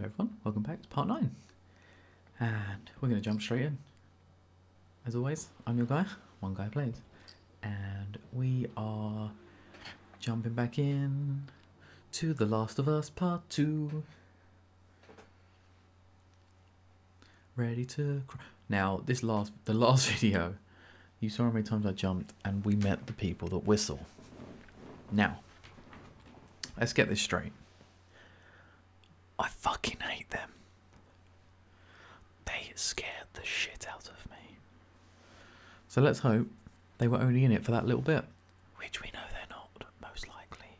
Hello everyone, welcome back to part 9. And we're going to jump straight in. As always, I'm your guy, OneGuyPlays. And we are jumping back in to The Last of Us Part 2. Ready to cry. Now, the last video, you saw how many times I jumped and we met the people that whistle. Now, let's get this straight. I fucking hate them. They scared the shit out of me. So let's hope they were only in it for that little bit, which we know they're not, most likely.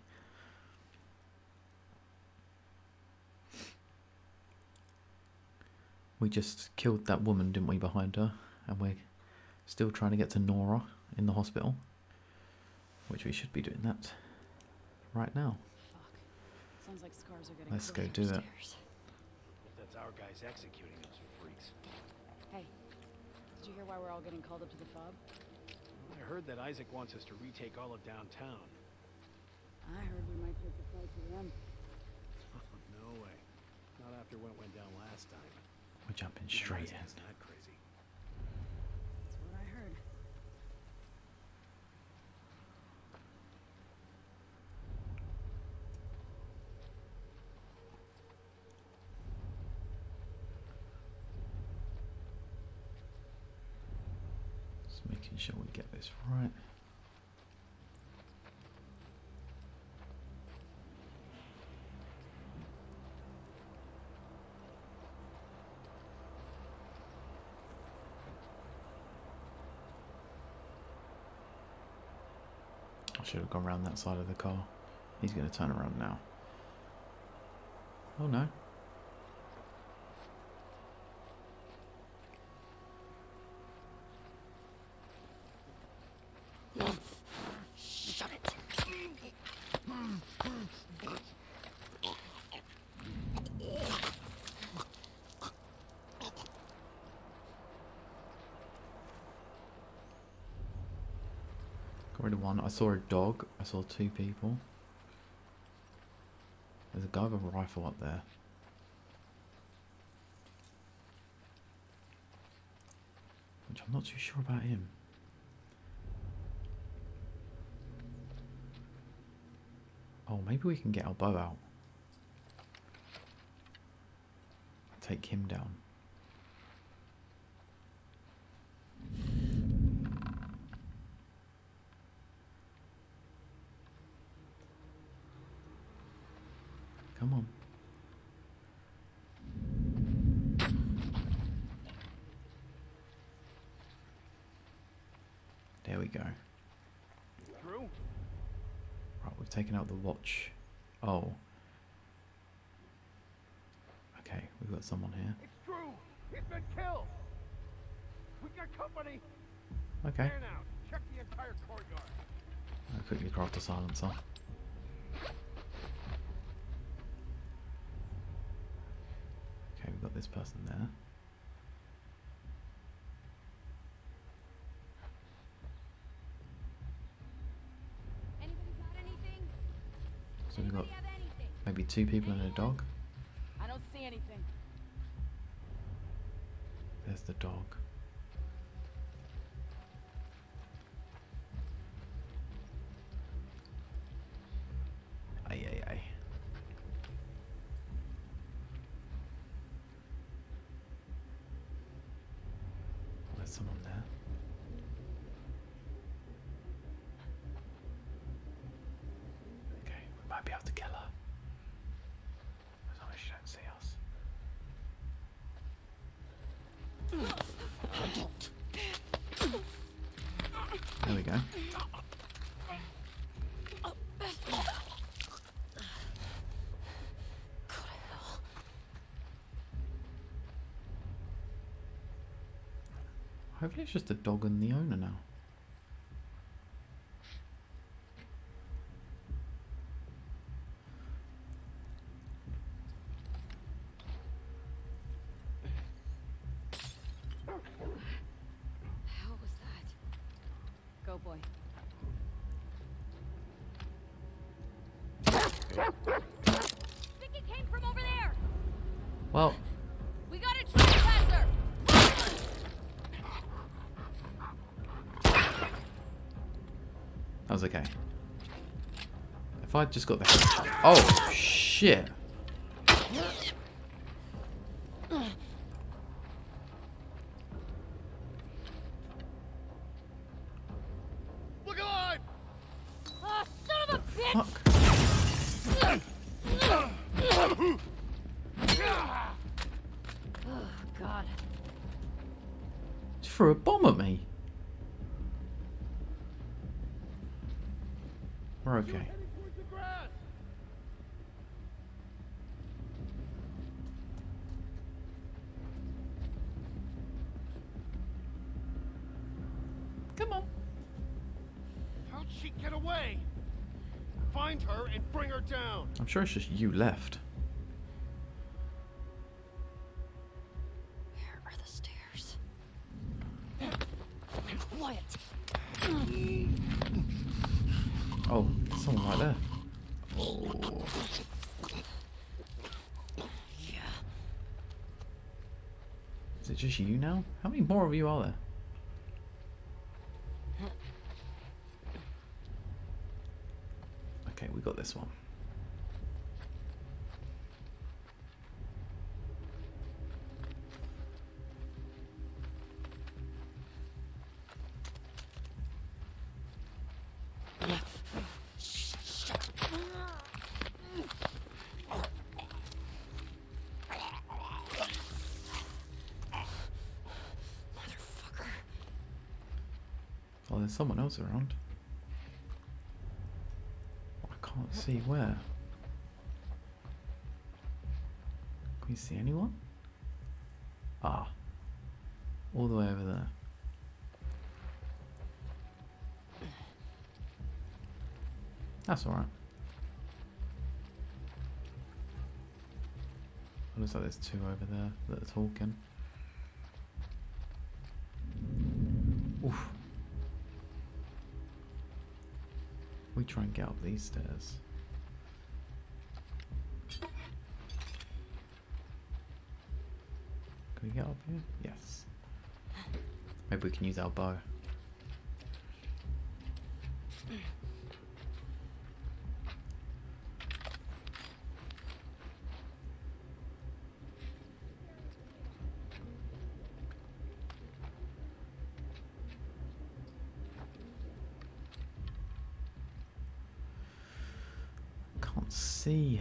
We just killed that woman, didn't we, behind her? And we're still trying to get to Nora in the hospital, which we should be doing that right now. Sounds like scars are getting Let's go do that. That's our guys executing those freaks. Hey, did you hear why we're all getting called up to the fob? I heard that Isaac wants us to retake all of downtown. I heard we might take the fight to them. No way. Not after what went down last time. We're jumping straight in. Isn't that crazy? That's what I heard. Just making sure we get this right. I should have gone around that side of the car. He's going to turn around now. Oh no. Shut it. Got rid of one. I saw a dog. I saw two people. There's a guy with a rifle up there. Which I'm not too sure about him. Oh, maybe we can get our bow out. Take him down. Come on. There we go. Drew? Right, we've taken out the watch. Oh. Okay, we've got someone here. It's Drew! He's been killed! We got company! Okay. There now. Check the entire courtyard. I'll quickly craft a silencer. Okay, we've got this person there. Anybody got anything? So we've got Anybody have anything? maybe two people and a dog. I don't see anything. There's the dog. Aye, aye, aye. There's someone there. Okay, we might be able to kill her. As long as she don't see us. There we go. Hopefully it's just the dog and the owner now. How was that? Go, boy. Think it came from over there! Well, We got a trespasser! that was okay. If I'd just got the headshot. Oh, shit. Look alive! Oh, son of a bitch! Fuck. Oh, God. Just threw a bomb at me. We're okay. Heading towards the grass. Come on. How'd she get away? Find her and bring her down. I'm sure it's just you left. Where are the stairs? Quiet. Oh, there's someone right there. Oh. Yeah. Is it just you now? How many more of you are there? Okay, we got this one. Motherfucker. Oh, there's someone else around. I can't see where. Can you see anyone? Ah. All the way over there. That's alright. Looks like there's two over there that are talking. Oof. We try and get up these stairs. Can we get up here? Yes. Maybe we can use our bow. Can't see.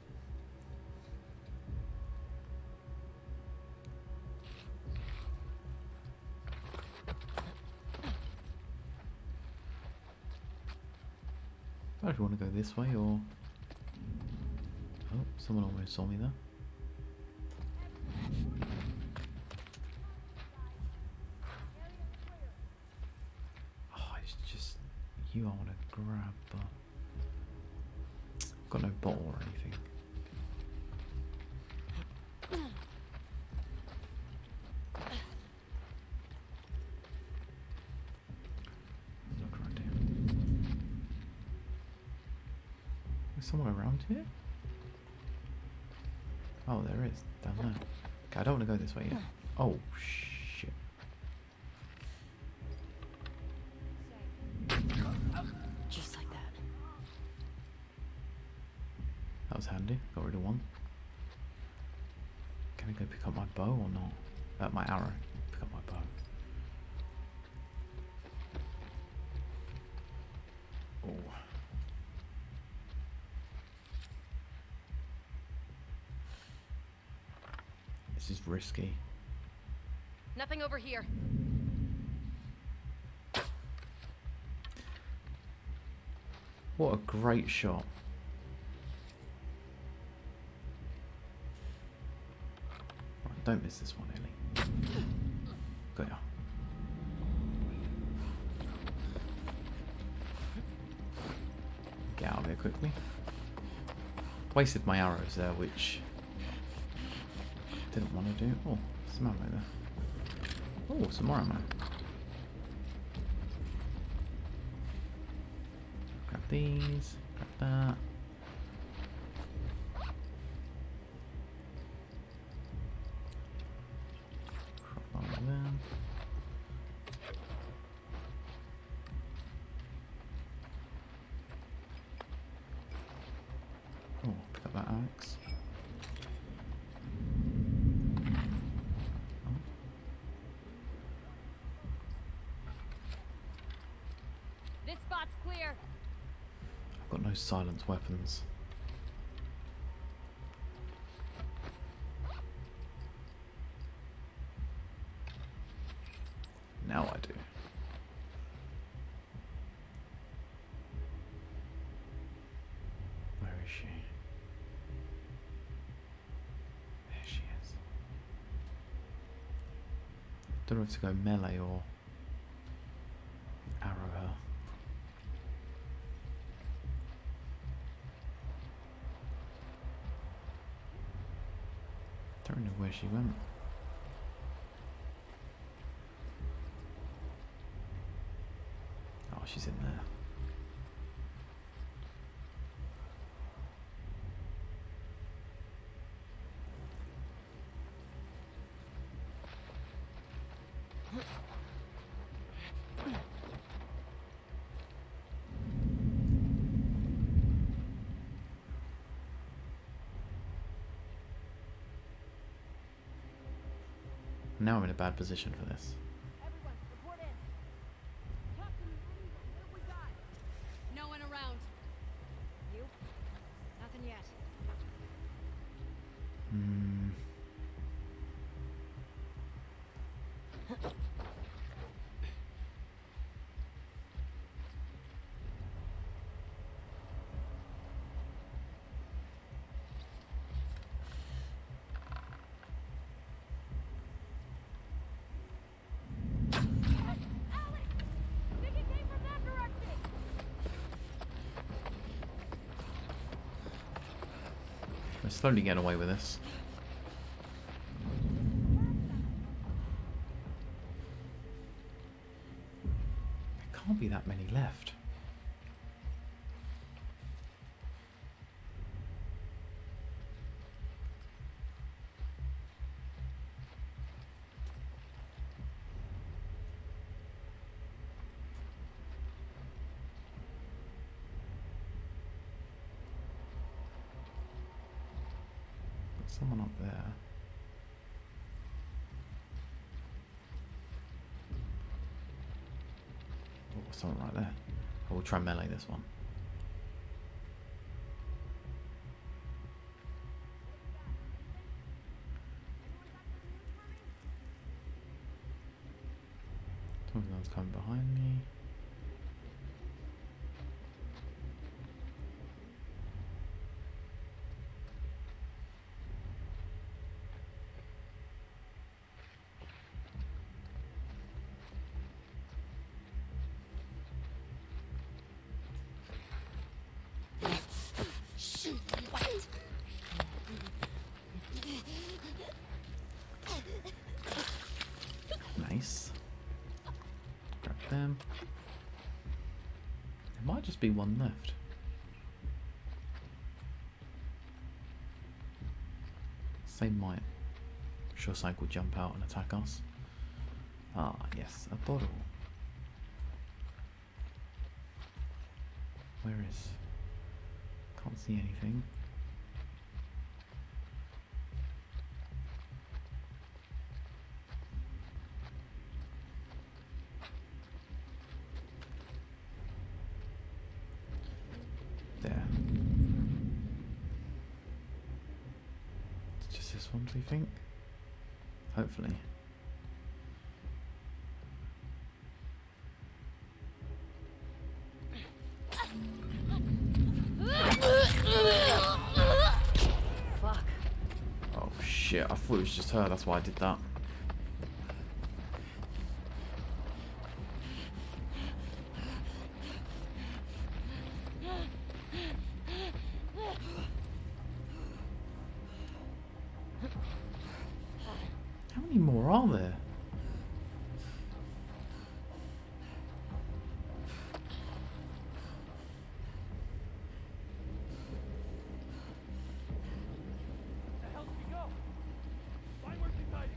I don't know if you want to go this way or... Oh, someone almost saw me there. Oh, it's just you I want to grab, but... I've got no bottle or anything. Look around here. Is someone around here? Oh, there is. Down there. Okay, I don't want to go this way yet. Oh, shit. Just like that. That was handy. Got rid of one. Can I go pick up my bow or not? My arrow. Pick up my bow. Oh. This is risky. Nothing over here. What a great shot. Right, don't miss this one, Ellie. Got ya. Get out of here quickly. Wasted my arrows there, which didn't want to do. Oh, some ammo there. Oh, some more ammo. Grab these, grab that. Oh, pick up that axe. Oh. This spot's clear. I've got no silence weapons. Now I do. Where is she? There she is. Don't know if to go melee or arrow her. Don't know where she went. Oh, she's in there. Now I'm in a bad position for this. Everyone, report in. Captain, what have we got? No one around. You? Nothing yet. We're slowly getting away with this. There can't be that many left. Someone up there. Oh, someone right there. Oh, we'll try and melee this one. Someone's coming behind me. Nice. Grab them. There might just be one left. Same might. I'm sure something will jump out and attack us. Ah, yes, a bottle. Where is? Can't see anything. There. It's just this one, do you think? Hopefully. Fuck. Oh shit, I thought it was just her, that's why I did that. How many more are there? The hell did we go? Why weren't we hiding?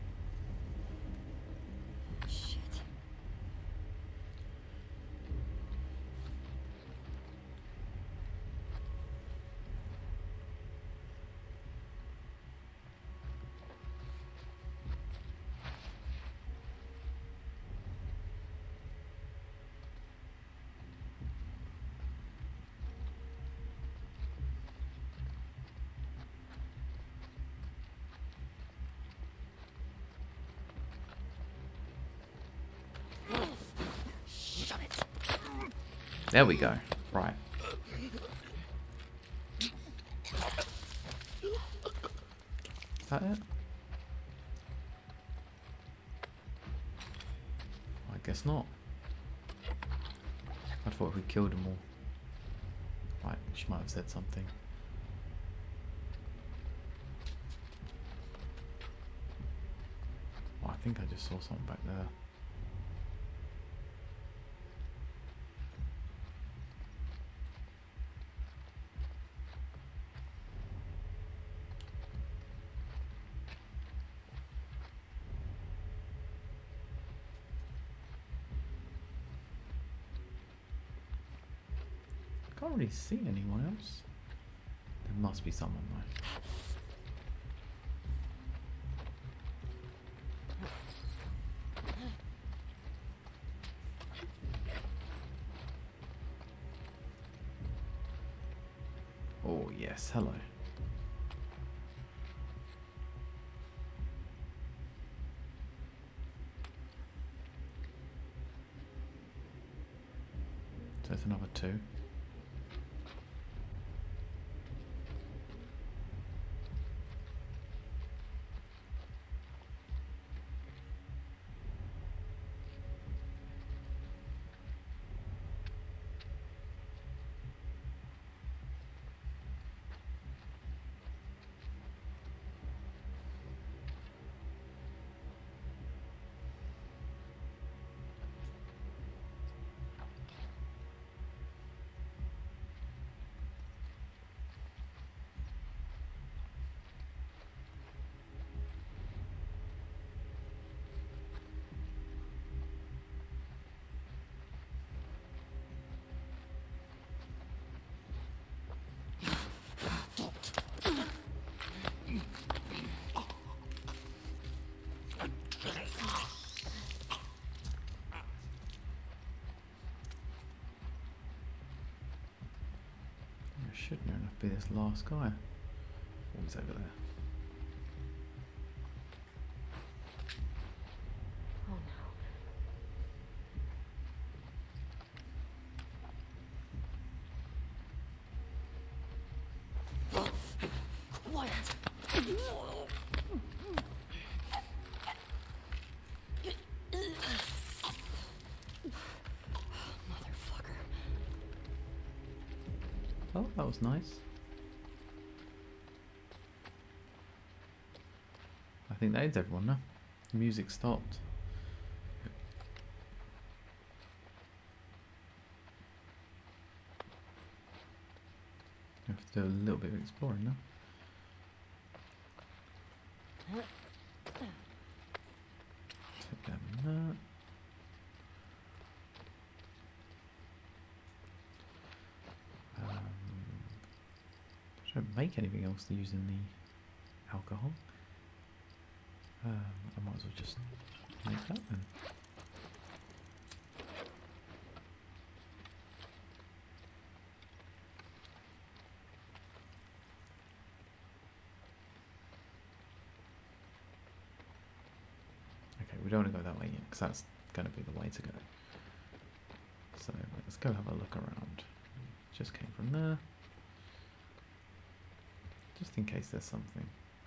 Shit. There we go. Right. Is that it? I guess not. I thought we killed them all. Right, she might have said something. Oh, I think I just saw something back there. I can't really see anyone else. There must be someone though. Oh yes, hello. So there's another 2. Should near enough be this last guy. Oh, he's over there. Oh no. What? Motherfucker. Oh, that was nice. I think that is everyone now. The music stopped. I have to do a little bit of exploring now. Take that and that. I don't make anything else to use in the alcohol. I might as well just make that then. Okay, we don't want to go that way yet because that's going to be the way to go. So let's go have a look around. Just came from there. Just in case there's something.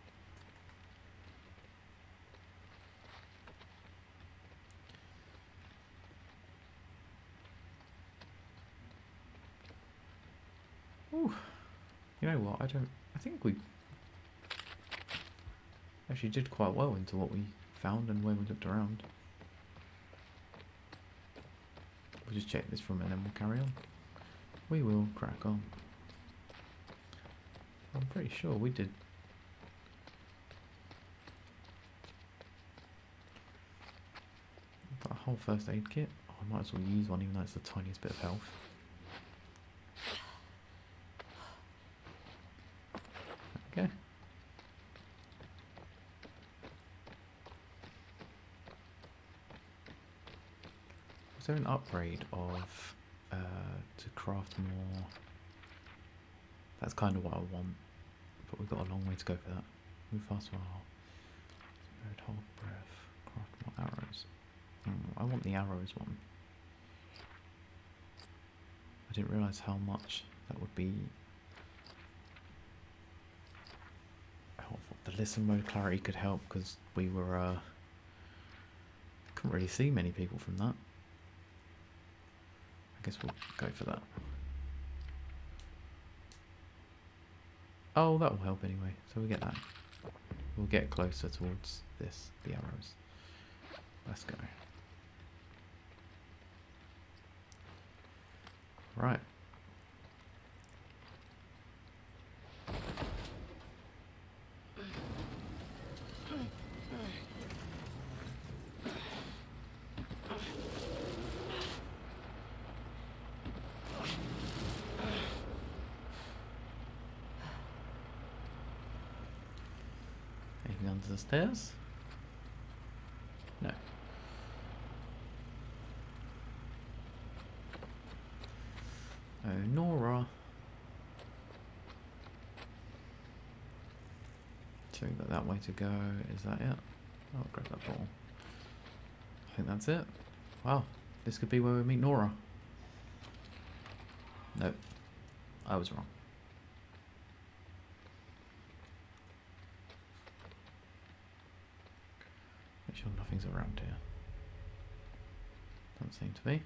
Ooh, you know what? I think we actually did quite well into what we found and where we looked around. We'll just check this room and then we'll carry on. We will crack on. I'm pretty sure we did. Got a whole first aid kit. Oh, I might as well use one even though it's the tiniest bit of health. Okay. Was there an upgrade of to craft more? That's kind of what I want, but we've got a long way to go for that. Move fast while spirit, hold breath, craft more arrows. I want the arrows one. didn't realise how much that would be helpful. The listen mode clarity could help because we were couldn't really see many people from that. I guess we'll go for that. Oh, that will help anyway. So we get that. We'll get closer towards this, the arrows. Let's go. Right. Anything under the stairs? No. Oh, Nora. So we got that way to go. Is that it? Oh, I'll grab that ball. I think that's it. Wow, this could be where we meet Nora. Nope, I was wrong. Make sure nothing's around here. Doesn't seem to be.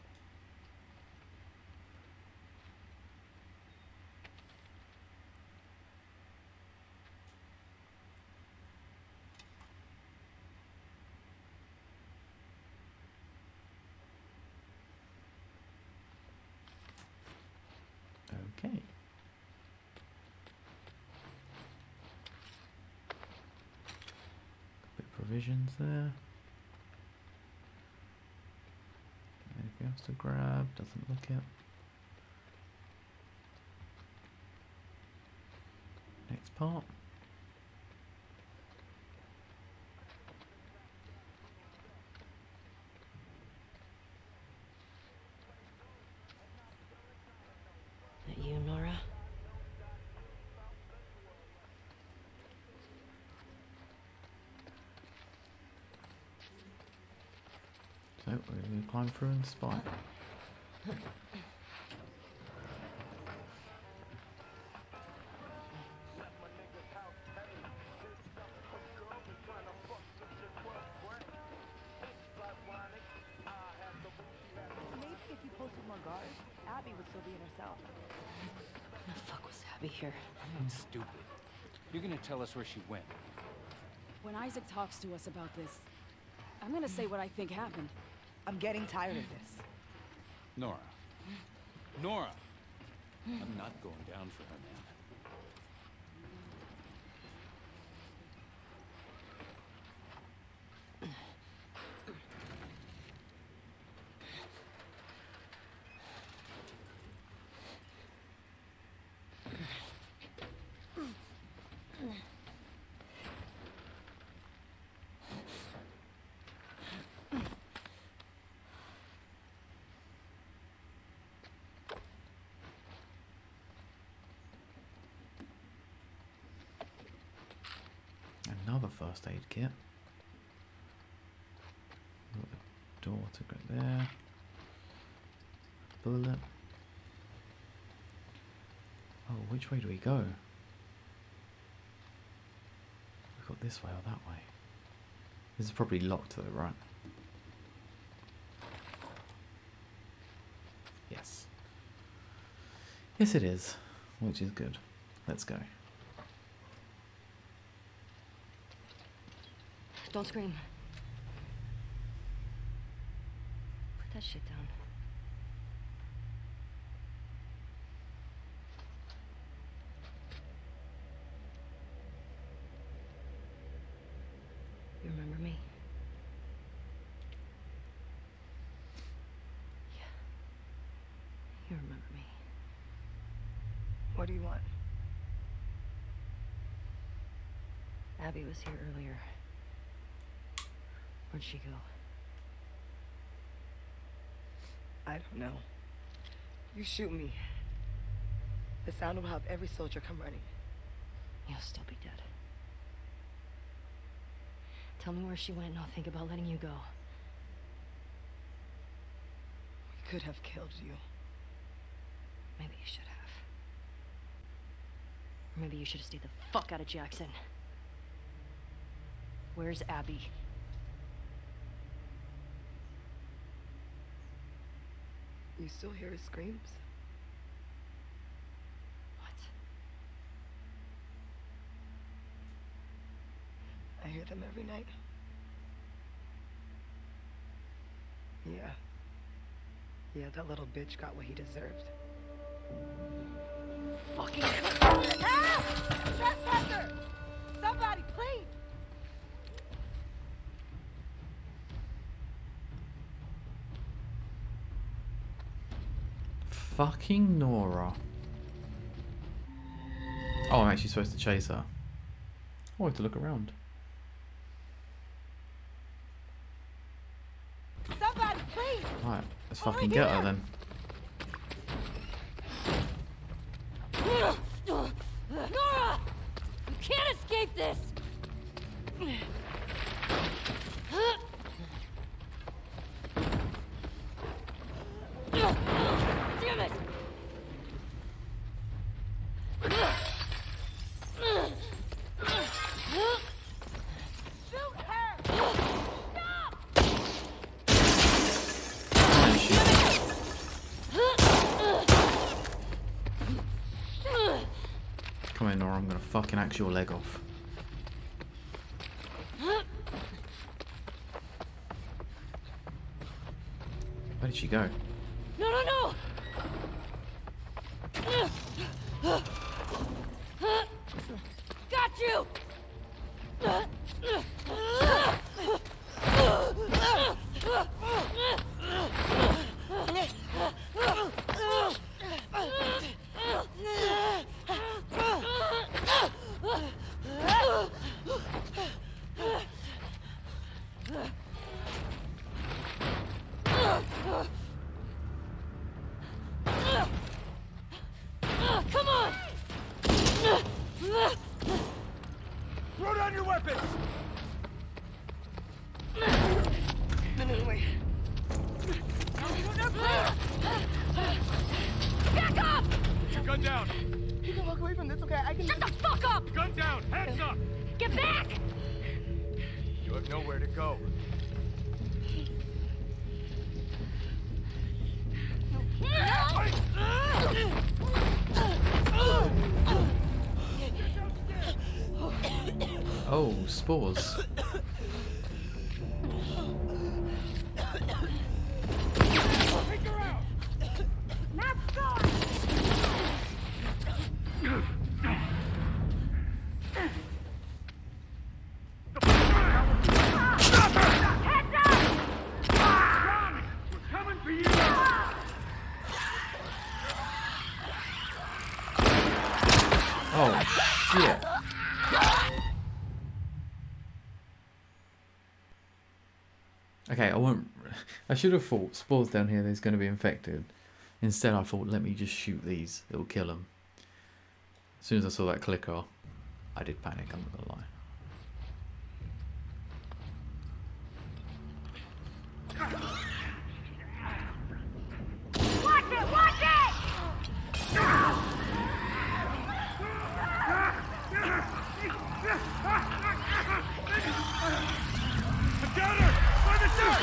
Okay. Bit of provisions there. Anything else to grab? Doesn't look it. Next part. That you, Nora? So we're going to climb through and spy. Maybe if you posted more guards, Abby would still be in her cell. The fuck was Abby here? Stupid. You're gonna tell us where she went. When Isaac talks to us about this, I'm gonna say what I think happened. I'm getting tired of this. Nora. Nora! I'm not going down for her, man. Another first aid kit. Got the door to go there. Bullet. Oh, which way do we go? We got this way or that way? This is probably locked though, right? Yes. Yes it is, which is good. Let's go. Don't scream. Put that shit down. You remember me? Yeah. You remember me. What do you want? Abby was here earlier. Where'd she go? I don't know. You shoot me. The sound will have every soldier come running. You'll still be dead. Tell me where she went and I'll think about letting you go. We could have killed you. Maybe you should have. Or maybe you should have stayed the fuck out of Jackson. Where's Abby? You still hear his screams? What? I hear them every night. Yeah. Yeah, that little bitch got what he deserved. Fucking Help! Trespasser! Somebody, please! Fucking Nora. Oh, I'm actually supposed to chase her. Oh, I have to look around. Somebody, please! Right, let's fucking get her then. Nora! You can't escape this! Damn it! Shoot her! Stop! Holy shit. Come on, Nora, I'm gonna fucking axe your leg off. Where did she go? No, no, no! Got you! Come on! Throw down your weapons! No, wait. Back up! Your gun down! You can walk away from this, okay? I can... Shut the fuck up! Gun down! Hands up! Get back! You have nowhere to go. Oh, spores. Take her out! We're coming for you! Oh, shit. Okay, I should have thought spores down here, there's going to be infected. Instead, I thought, let me just shoot these. It'll kill them. As soon as I saw that clicker, I did panic, I'm not going to lie. Watch it! Watch it! I got her! By the side!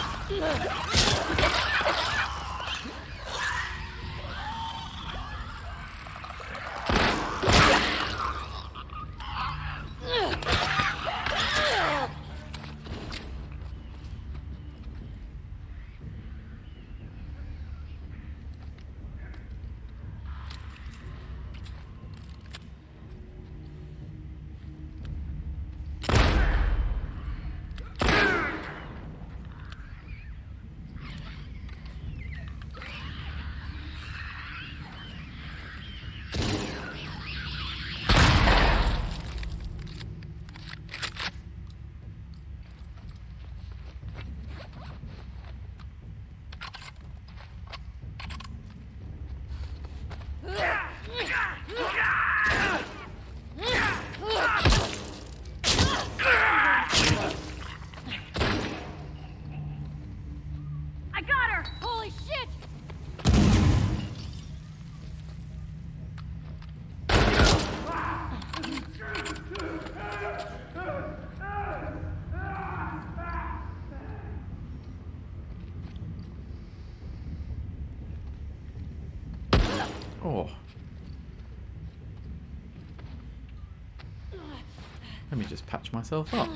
Let me just patch myself up.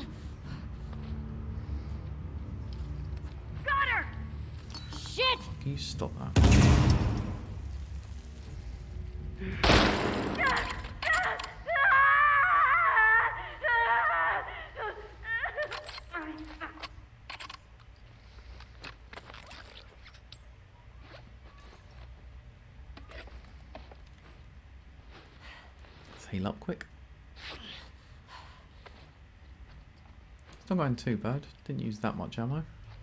Got her! Shit! Can you stop that? Let's heal up quick. It's not going too bad. Didn't use that much ammo.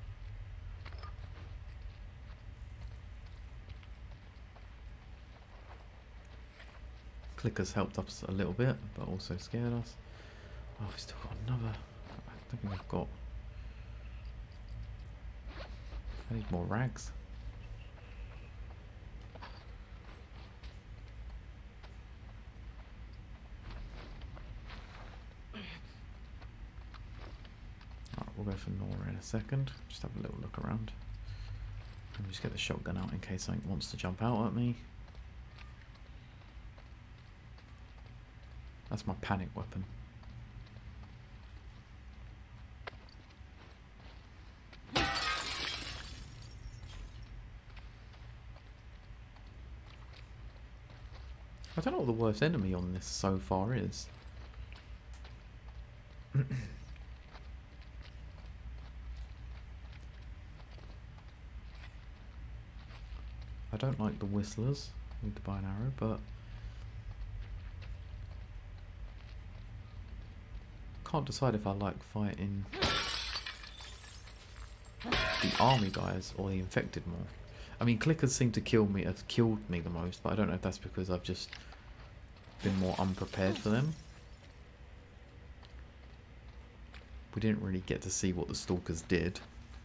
Clickers helped us a little bit, but also scared us. Oh, we've still got another. I don't think I've got. I need more rags. Alright, we'll go for Nora in a second. Just have a little look around. And just get the shotgun out in case something wants to jump out at me. That's my panic weapon. I don't know what the worst enemy on this so far is. I don't like the whistlers with the bow and arrow, but can't decide if I like fighting the army guys or the infected more. I mean, clickers seem to have killed me the most, but I don't know if that's because I've just been more unprepared for them. We didn't really get to see what the stalkers did.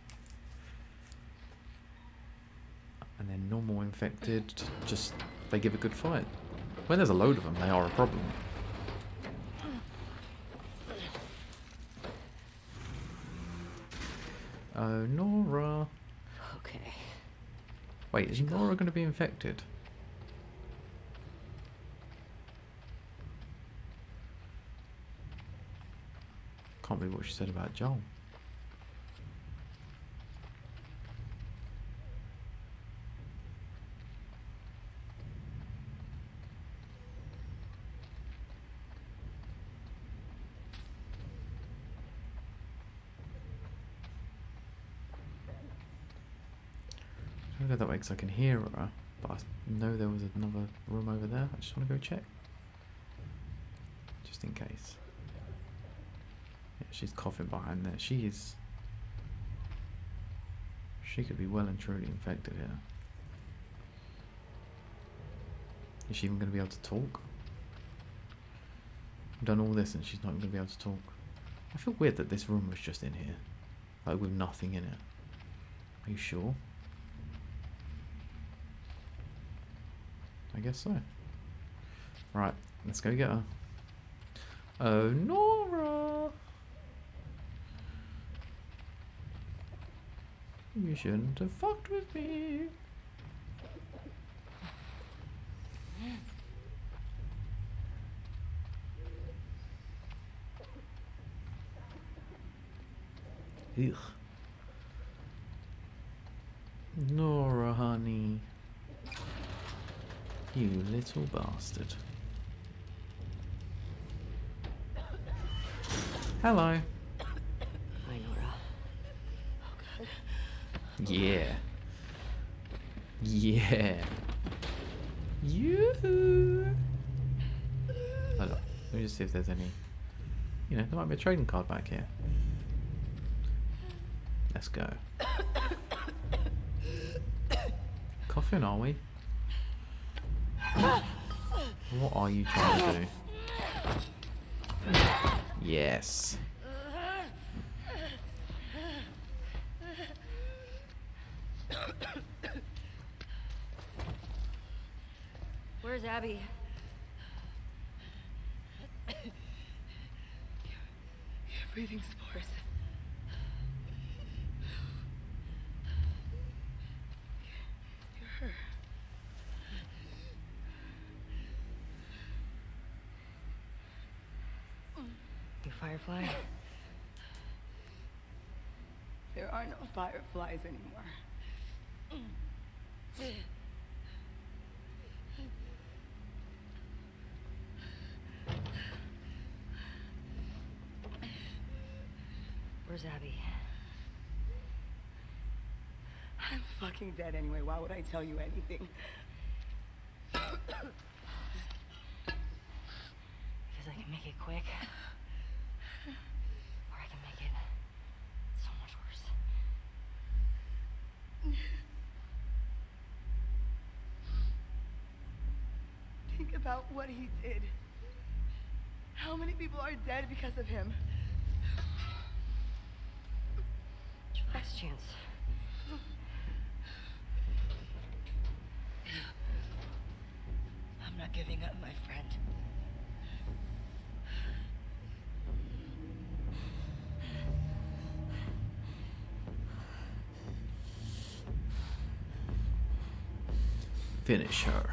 And then normal infected, just they give a good fight. When there's a load of them, they are a problem. Oh, Nora. Okay. Wait, is Nora going to be infected? Can't believe what she said about Joel. I'm gonna go that way because I can hear her, but I know there was another room over there. I just want to go check. Just in case. Yeah, she's coughing behind there. She could be well and truly infected here. Is she even going to be able to talk? I've done all this and she's not even going to be able to talk. I feel weird that this room was just in here. Like with nothing in it. Are you sure? I guess so. Right, let's go get her. Oh, Nora! You shouldn't have fucked with me. Ugh. Nora, honey. You little bastard. Hello. Hi, Nora. Oh, God. Yeah. Yeah. You. Hold on. Let me just see if there's any. You know, there might be a trading card back here. Let's go. Coughing, are we? What are you trying to do? Yes. Where's Abby? Your breathing spores. You're her. You Firefly? There are no fireflies anymore. Where's Abby? I'm fucking dead anyway. Why would I tell you anything? Because I can make it quick. Or I can make it so much worse. Think about what he did. How many people are dead because of him? It's your last chance. I'm not giving up, my friend. Finish her.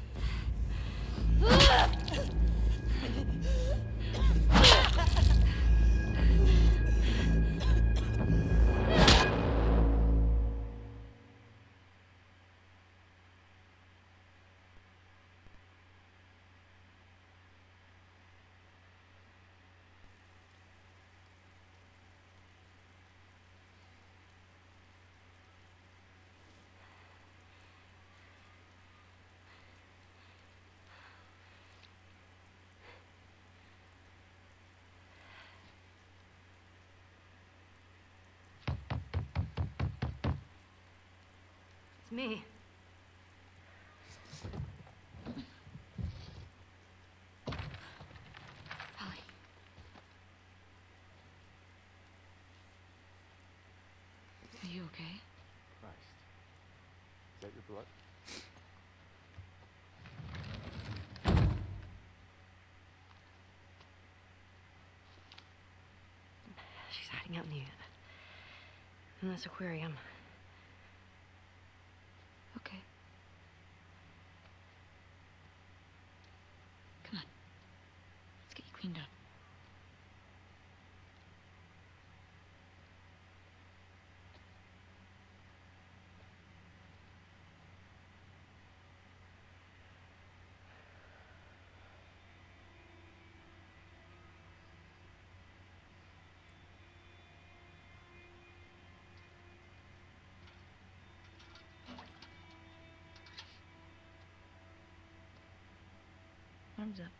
It's me. Holly. Are you okay? Christ. Is that your blood? She's hiding out in this aquarium. Okay. Come on. Let's get you cleaned up. Arms up.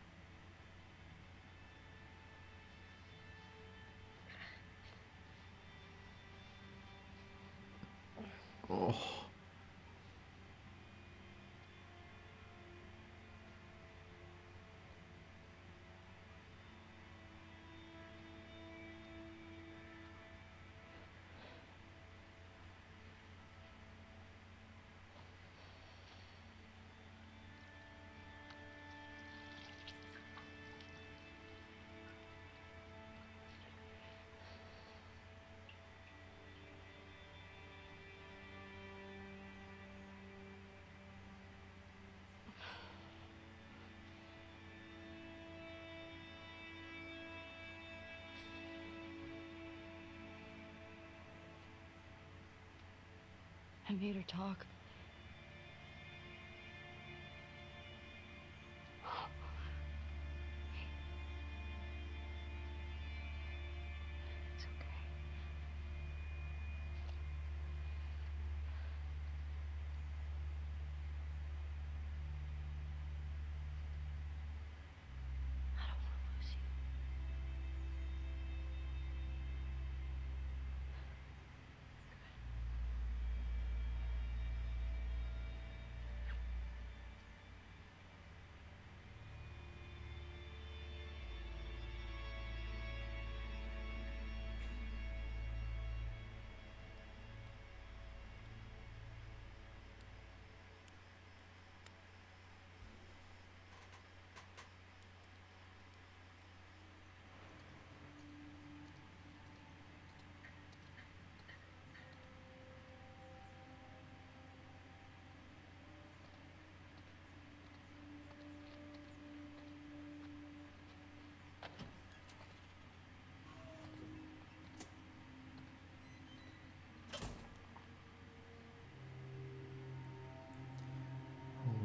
Oh. I made her talk. It's okay. I don't want to lose you.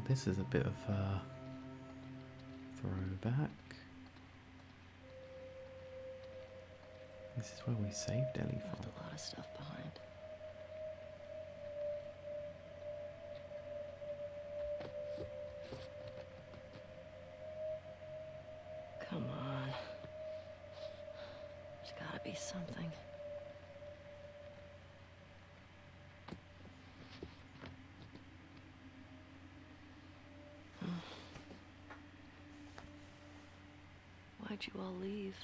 this is a bit of a throwback. This is where we saved Ellie Left from. a lot of stuff behind. Come on. There's gotta be something. Why'd you all leave?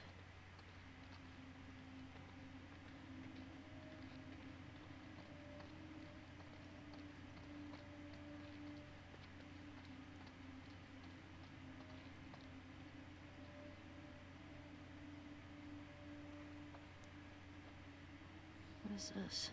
What is this?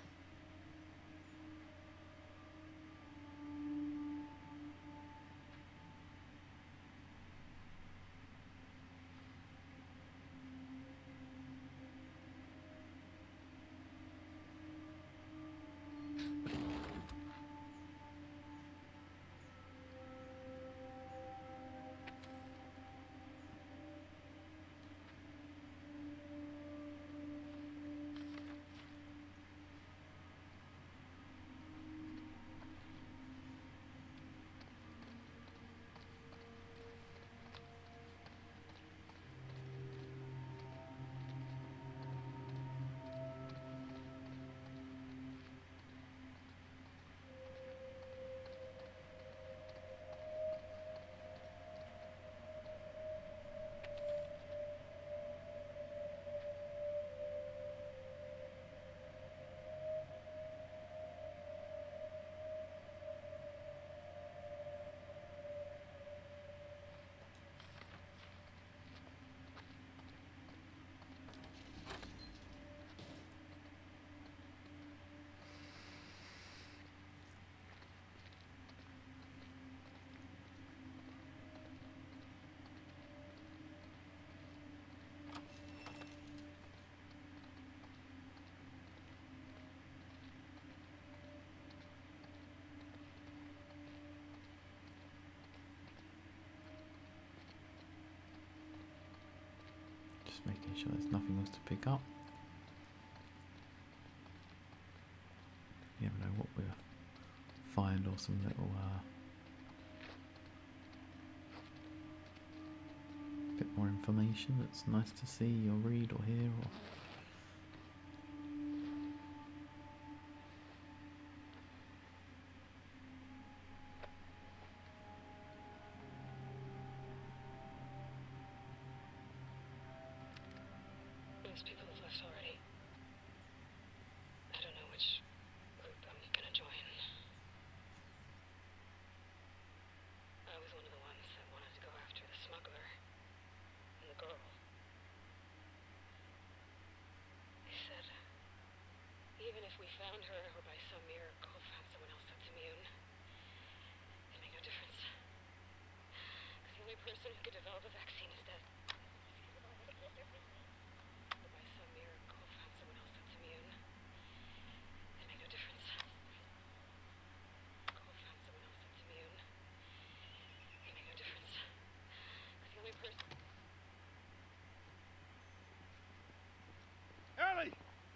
Just making sure there's nothing else to pick up. You never know what we'll find, or some little bit more information that's nice to see or read or hear. Or Most people have left already. I don't know which group I'm gonna join. I was one of the ones that wanted to go after the smuggler and the girl. They said, even if we found her or by some miracle found someone else that's immune, it'd make no difference. Because the only person who could develop a vaccine is dead. Ellie!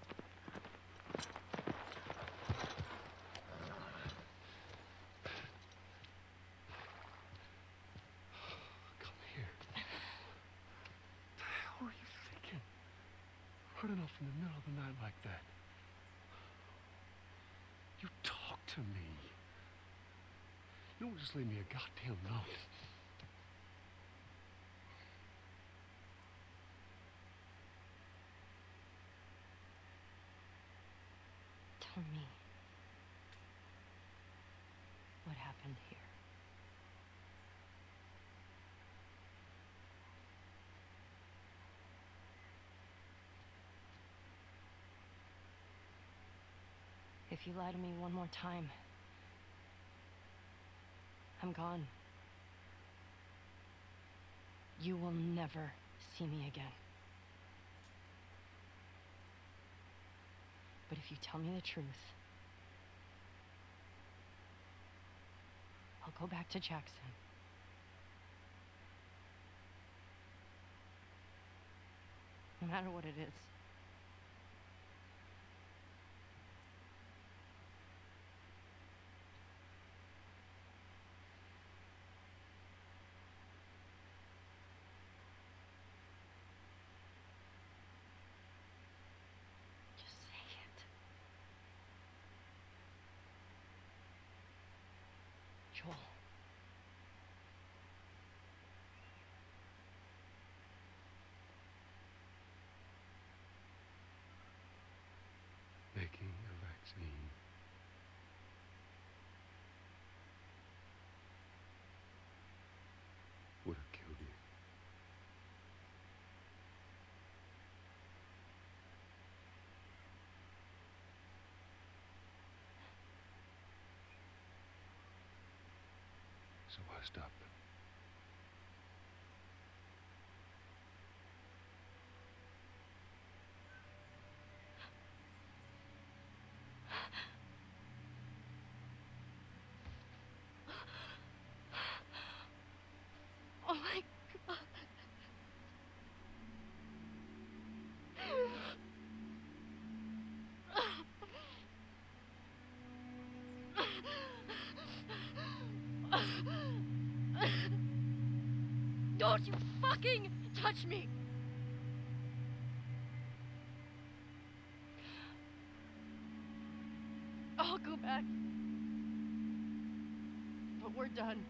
Come here. What the hell are you thinking? Running off in the middle of the night like that. You talk to me. You don't just leave me a goddamn note. Tell me what happened here. If you lie to me one more time, I'm gone. You will never see me again. But if you tell me the truth, I'll Go back to Jackson. No matter what it is. Just say it. Joel. Making a vaccine. Would have killed you. So I stopped. Oh my God. Don't you fucking touch me! I'll go back. But we're done.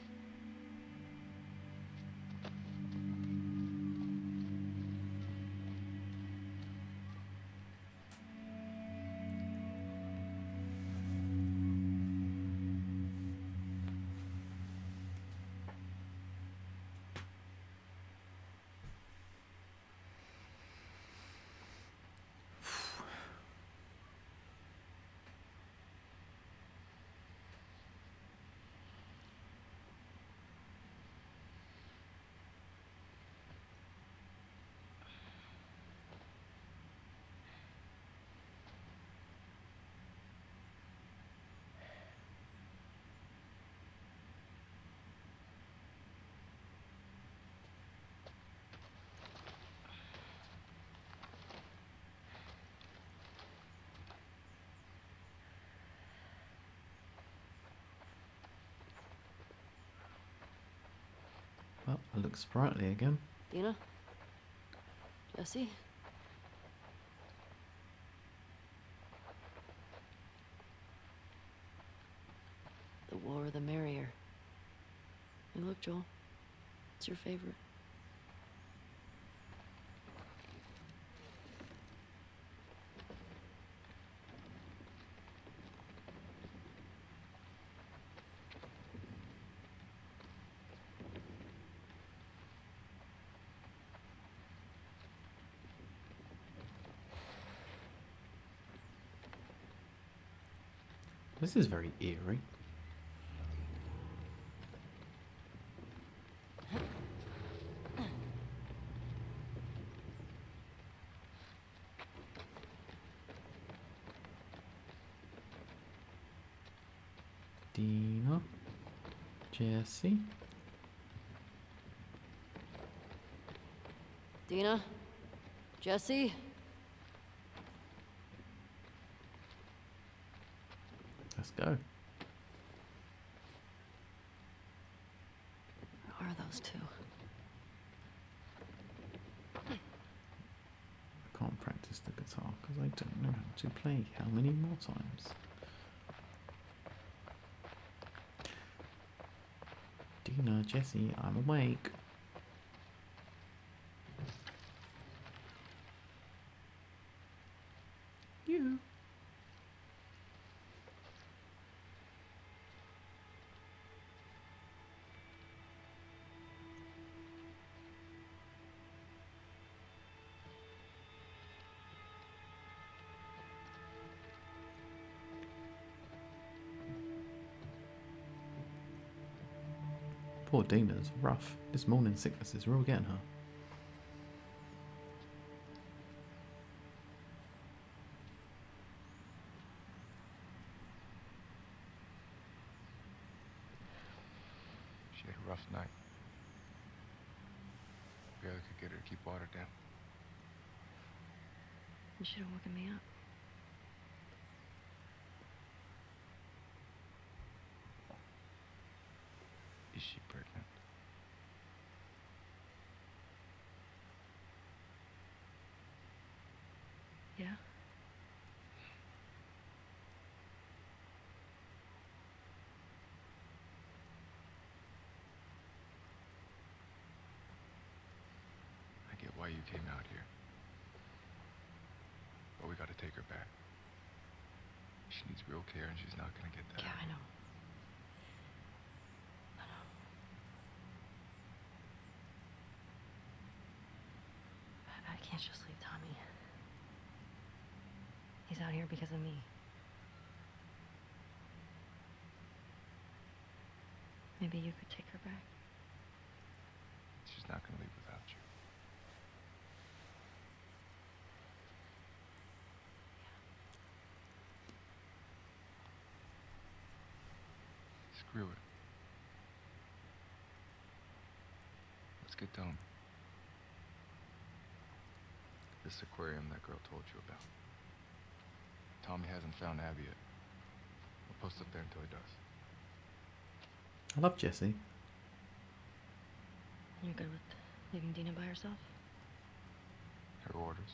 Well, it looks sprightly again. Dina? Jesse? The war the merrier. Hey, look, Joel. It's your favorite. This is very eerie. Dina, Jesse. Dina? Jesse? Let's go. Who are those two? I can't practice the guitar because I don't know how to play. How many more times? Dina, Jesse, I'm awake. You. Poor Dina's rough. This morning sickness is real getting her. She had a rough night. Barely could get her to keep water down. You should have woken me up. Is she pregnant? Yeah? I get why you came out here. But we gotta take her back. She needs real care and she's not gonna get that. Yeah, I know. I know. I can't just leave Tommy. He's out here because of me. Maybe you could take her back. She's not gonna leave without you. Screw it. Let's get Tommy. This aquarium that girl told you about. Tommy hasn't found Abby yet. We'll post up there until he does. I love Jesse. You're good with leaving Dina by herself? Her orders.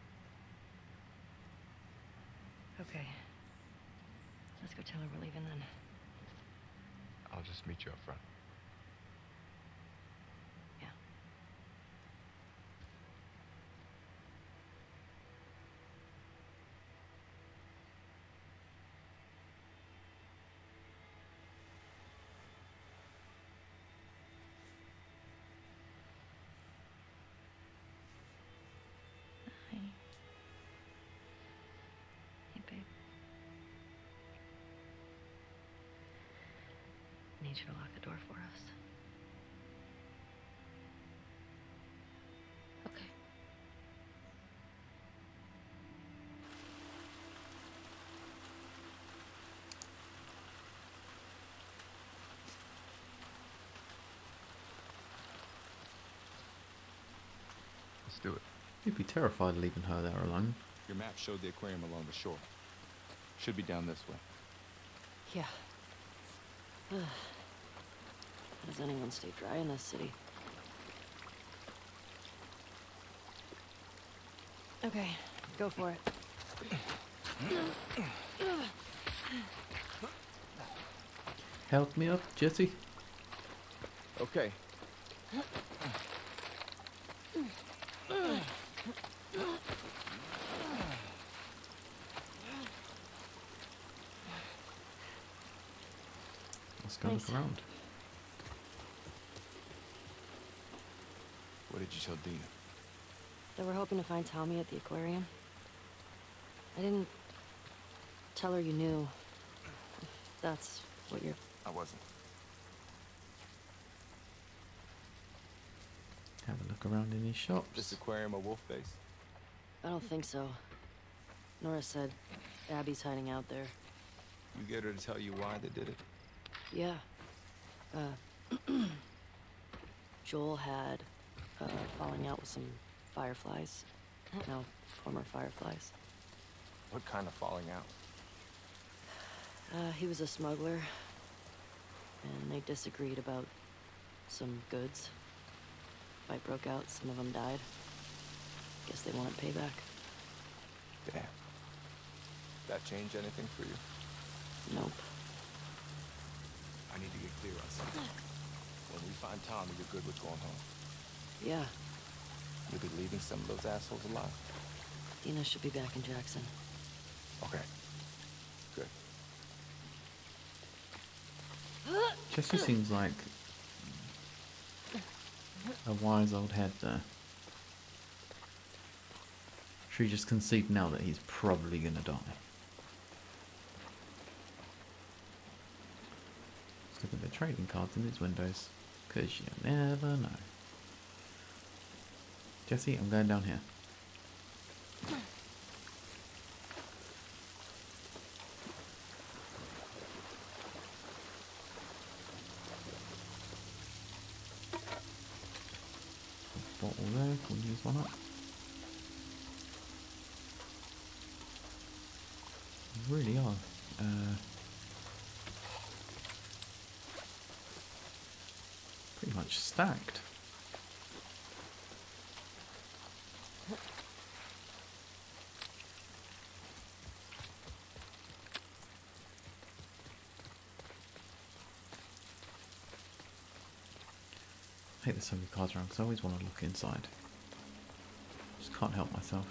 Okay. Let's go tell her we're leaving then. I'll just meet you up front. Yeah. Hi. Hey, babe. I need you to lock the door for us. Okay. Let's do it. You'd be terrified leaving her there alone. Your map showed the aquarium along the shore. Should be down this way. Yeah. How does anyone stay dry in this city? Okay, go for it. Help me up, Jesse. Okay. Let's go look Thanks. around. What did you tell Dina? That we're hoping to find Tommy at the aquarium. I didn't tell her you knew. If that's what you're... I wasn't. Have a look around in these shops. This aquarium a wolf base? I don't think so. Nora said Abby's hiding out there. You get her to tell you why they did it? Yeah. Joel had falling out with some fireflies. No, former fireflies. What kind of falling out? He was a smuggler, and they disagreed about some goods. Fight broke out, some of them died. Guess they wanted payback. Damn. That change anything for you? Nope. I need to get clear on something. When we find Tommy, you're good with going home. Yeah, You'll be leaving some of those assholes alive. Dina should be back in Jackson. Okay. Good. Jesse seems like a wise old head there. Should we just concede now that he's probably gonna die? Let's look at the trading cards in these windows, because you never know. Jesse, I'm going down here. We'll use one up. You really are. Pretty much stacked. I hate there's so many cards around because I always want to look inside. Just can't help myself.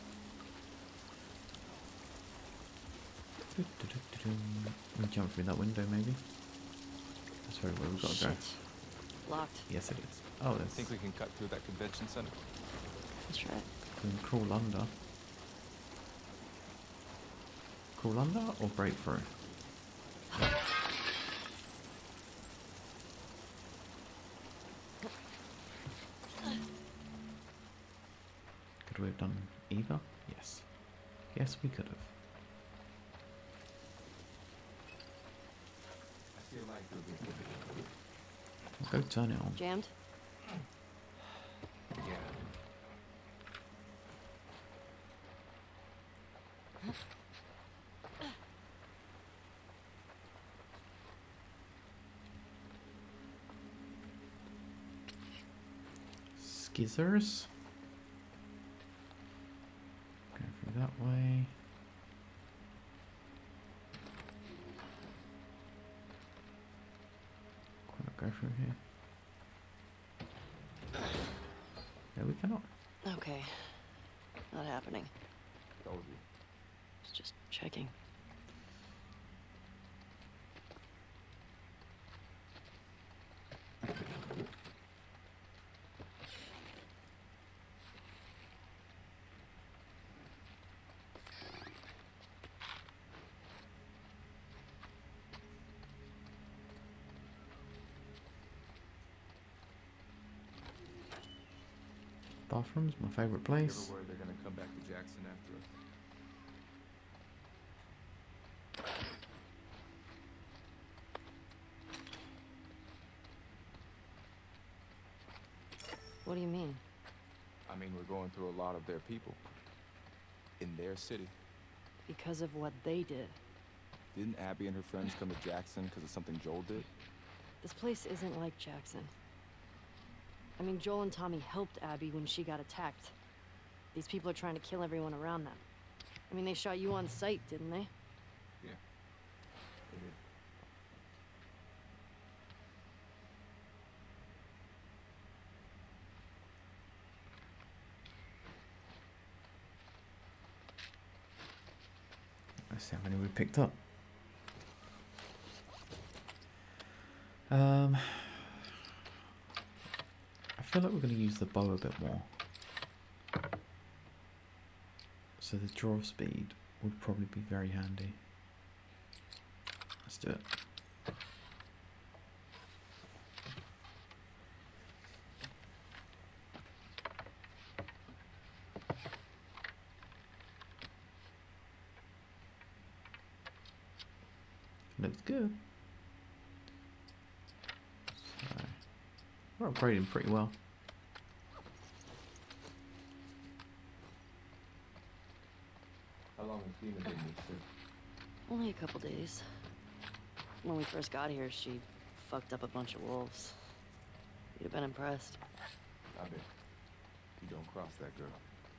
We jump through that window maybe. That's very where we've got to go. Shit. Locked. Yes it is. Oh, there's... Think we can cut through that convention center? Let's try it. We can crawl under. Crawl under or break through? Could we have done either? Yes. Yes, we could have. I feel like Go turn it on. Jammed? yeah. Skizzers. Go through that way. Go through here. No, we cannot. Okay. Not happening. Told you. It's just checking. Bathrooms, my favourite You ever place. worried they're gonna come back to Jackson after us? What do you mean? I mean, we're going through a lot of their people. In their city. Because of what they did. Didn't Abby and her friends come to Jackson because of something Joel did? This place isn't like Jackson. I mean, Joel and Tommy helped Abby when she got attacked. These people are trying to kill everyone around them. I mean, they shot you on sight, didn't they? Yeah. They did. Let's see how many we picked up. I feel like we're going to use the bow a bit more. So the draw speed would probably be very handy. Let's do it. Looks good. So, we're upgrading pretty well. How long has Dina been with you? Only a couple days. When we first got here, she fucked up a bunch of wolves. You'd have been impressed. I bet. You don't cross that girl.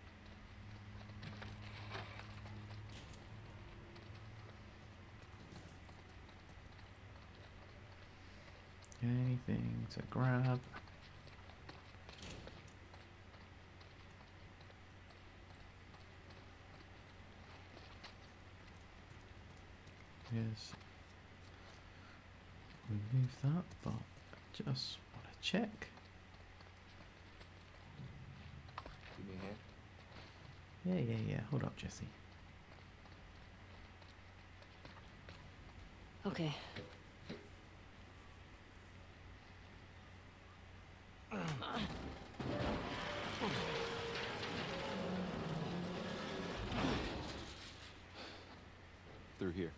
Anything to grab? Yes. Remove that, but I just want to check. Give me a hand. Yeah. Hold up, Jesse. Okay. Through here.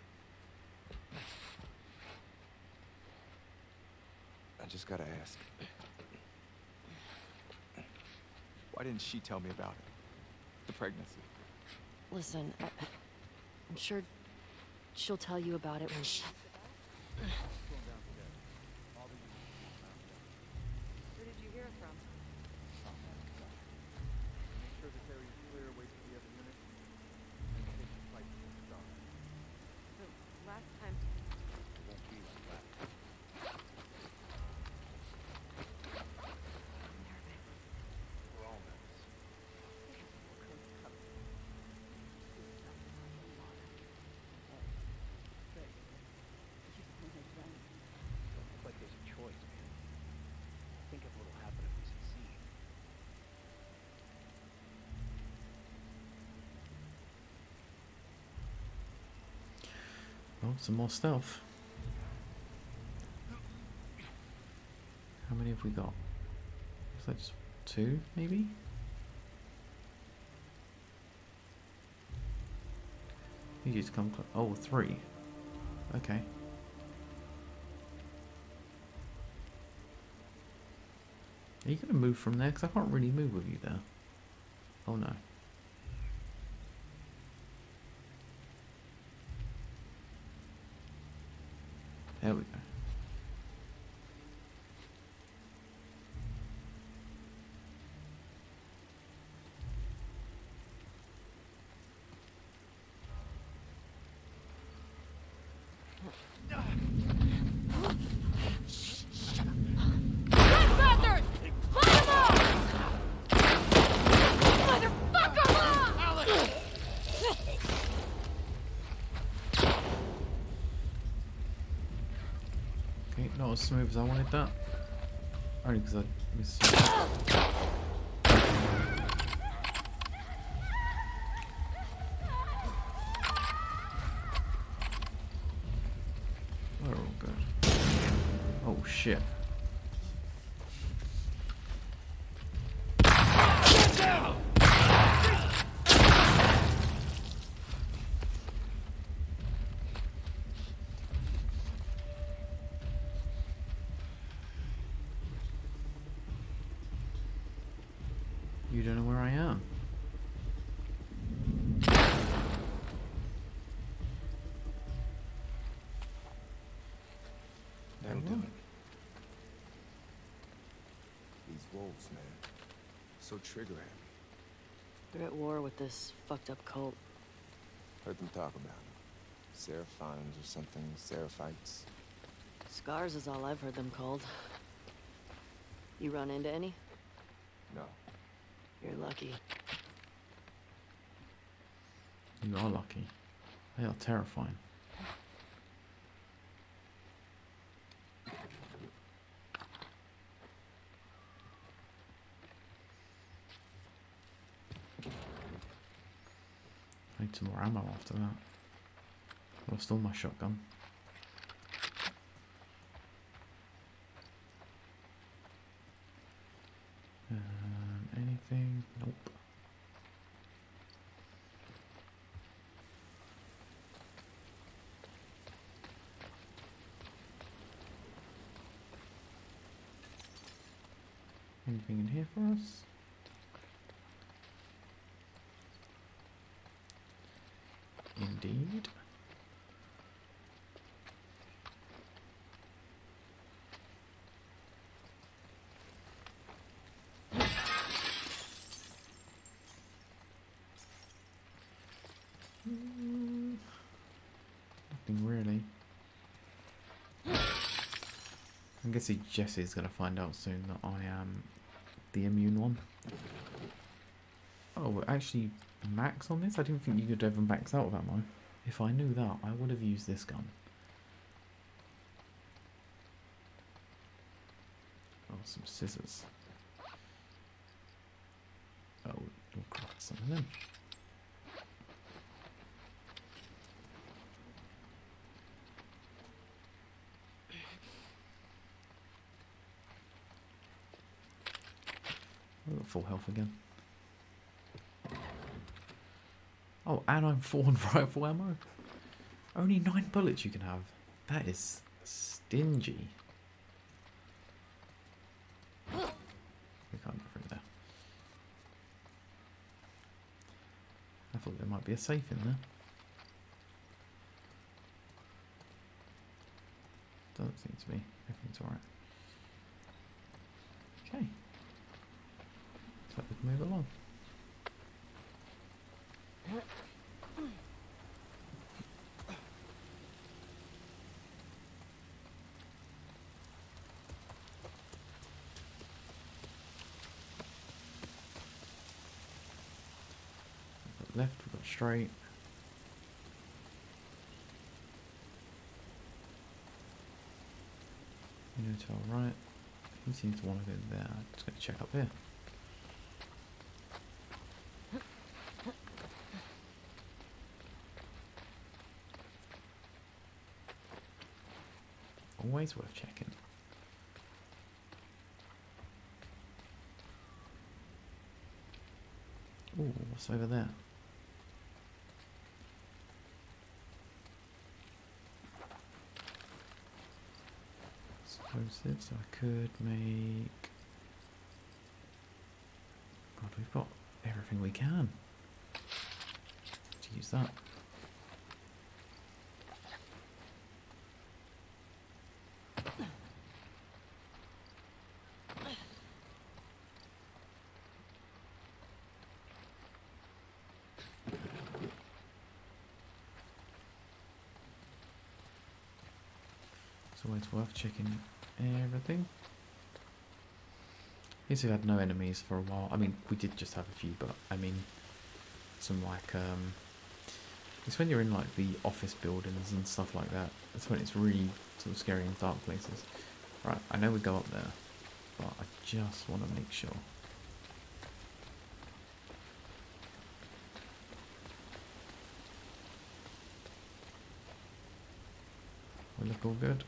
I just gotta ask. Why didn't she tell me about it? The pregnancy. Listen, I'm sure she'll tell you about it when she... Where did you hear it from? Make sure this area is clear, wait for the other unit, and take the fight to the start. So, last time... It won't be like that. I'm nervous. We're all nervous. Don't look like there's a choice, man. Think of what'll happen if we succeed. Oh, some more stuff. How many have we got? Looks like just 2, maybe? You just come close. Oh, 3. Okay. Are you going to move from there? Because I can't really move with you there. Oh no. There we go. Bastards! Line them up! Motherfucker! Okay, not as smooth as I wanted that. Only because I missed. We're all good. Oh shit. You don't know where I am. That'll do it. These wolves, man. So trigger happy. They're at war with this fucked up cult. Heard them talk about it. Seraphons or something. Seraphites. Scars is all I've heard them called. You run into any? No. You're lucky. You are lucky. They are terrifying. I need some more ammo after that. Lost all my shotgun. Anything? Nope. Anything in here for us? Indeed. Nothing really. I'm guessing Jesse's gonna find out soon that I am the immune one. Oh, actually, max on this? I didn't think you could ever max out with ammo. If I knew that, I would have used this gun. Oh, some scissors. Oh, we'll craft some of them. I've got full health again. Oh, and I'm full on rifle ammo. Only 9 bullets you can have. That is stingy. We can't get through there. thought there might be a safe in there. Doesn't seem to be. Everything's alright. Okay. So we can move along. We've got left, we've got straight. You know, to our right. He seems to want to go there. I'm just going to check up here. Always worth checking. Ooh, what's over there? Explosives, so I could make... God, we've got everything we can. Let's use that. It's always worth checking everything. We've had no enemies for a while. I mean, we did just have a few, but I mean, some like it's when you're in like the office buildings and stuff like that. That's when it's really sort of scary in dark places. Right, I know we go up there, but I just want to make sure. We look all good.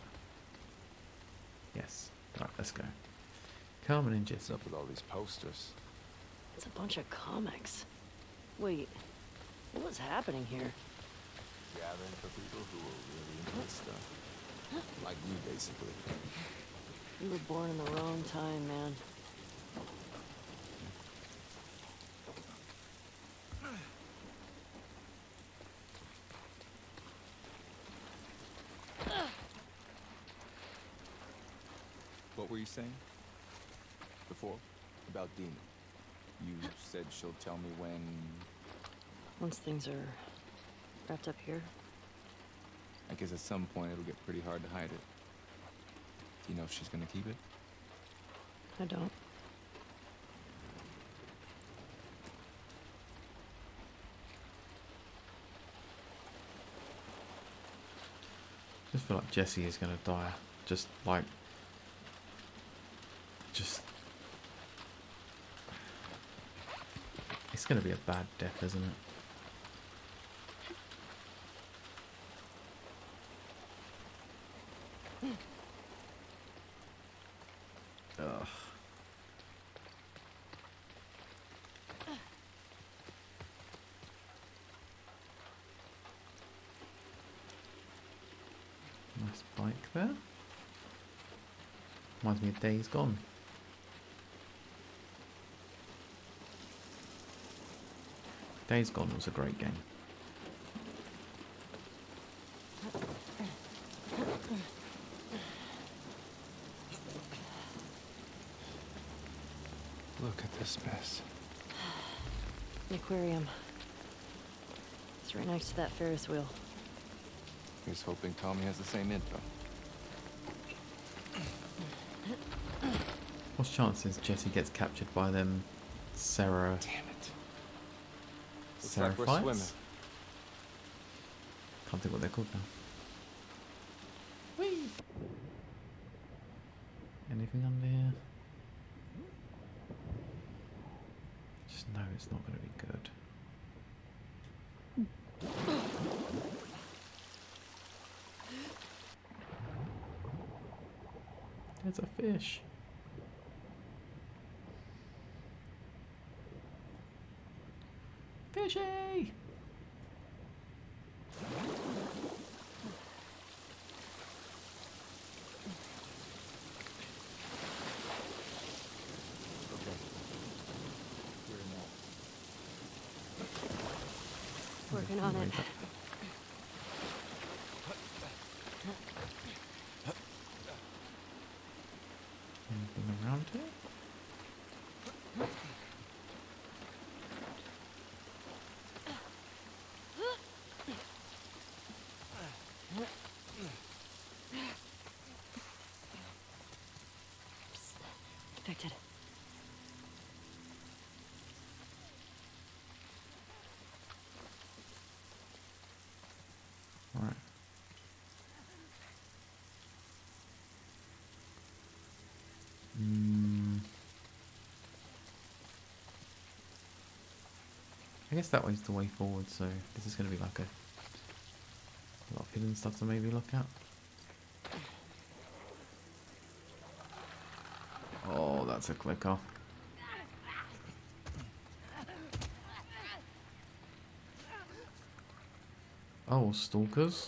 Yes. Right, let's go. Carmen and Jess. What's up with all these posters? It's a bunch of comics. Wait, what was happening here? Gathering for people who were really into this stuff. Like you, basically. You were born in the wrong time, man. What were you saying? Before? About Dina. You said she'll tell me when... Once things are wrapped up here. I guess at some point it'll get pretty hard to hide it. Do you know if she's gonna keep it? I don't. I just feel like Jesse is gonna die. Just like... It's gonna be a bad death, isn't it? Ugh. Nice bike there. Reminds me of Days Gone. Days Gone was a great game. Look at this mess. The aquarium. It's right next to that Ferris wheel. Here's hoping Tommy has the same info. What's chances Jesse gets captured by them Sarah... Damn it. Looks Sarah like we're fights? swimming. Can't think what they're called now. Whee! Anything under here? Just know it's not going to be good. There's a fish. Fishy! Working on it. Anything around here? Infected. Alright. I guess that way's the way forward, so this is going to be like a lot of hidden stuff to maybe look at. Oh, that's a clicker. Oh, stalkers.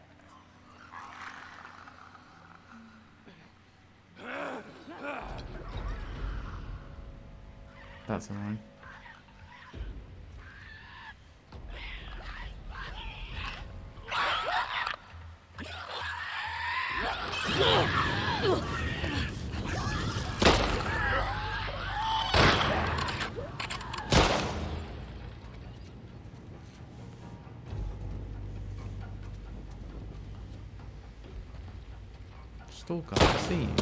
That's annoying. Stalker, I see you.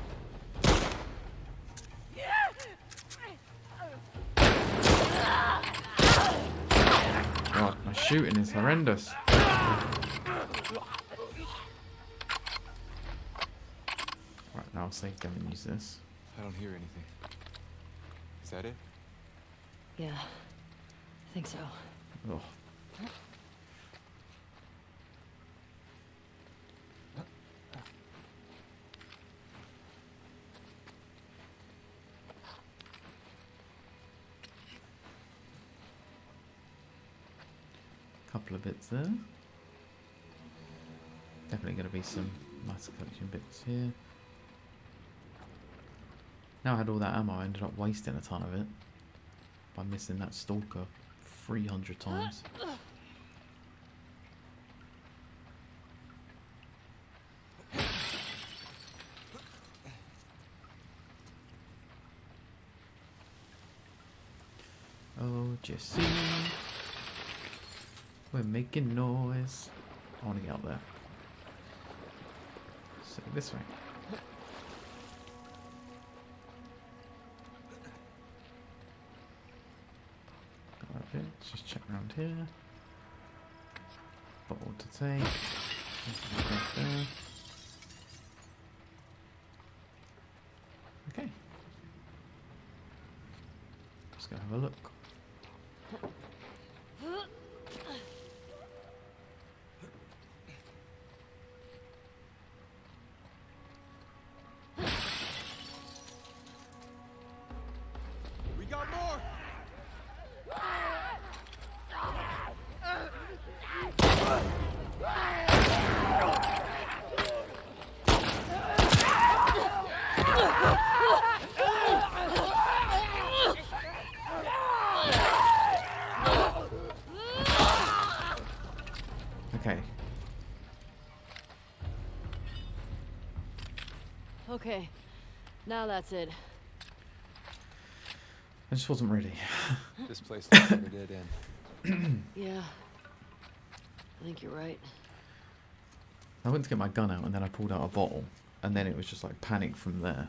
God, my shooting is horrendous. Right, now I'll save them and use this. I don't hear anything. Is that it? Yeah, I think so. Oh. Couple of bits there. Definitely going to be some nice collection bits here. Now I had all that ammo, I ended up wasting a ton of it by missing that stalker 300 times. Oh, Jesse. We're making noise. I want to get up there. So this way. Got a bit. Let's just check around here. Bottle to take. Right there. Okay. Let's go have a look. We got more! Okay. Okay, now that's it. I just wasn't ready. This place looks like a dead end. Yeah, I think you're right. I went to get my gun out and then I pulled out a bottle and then it was just like panic from there.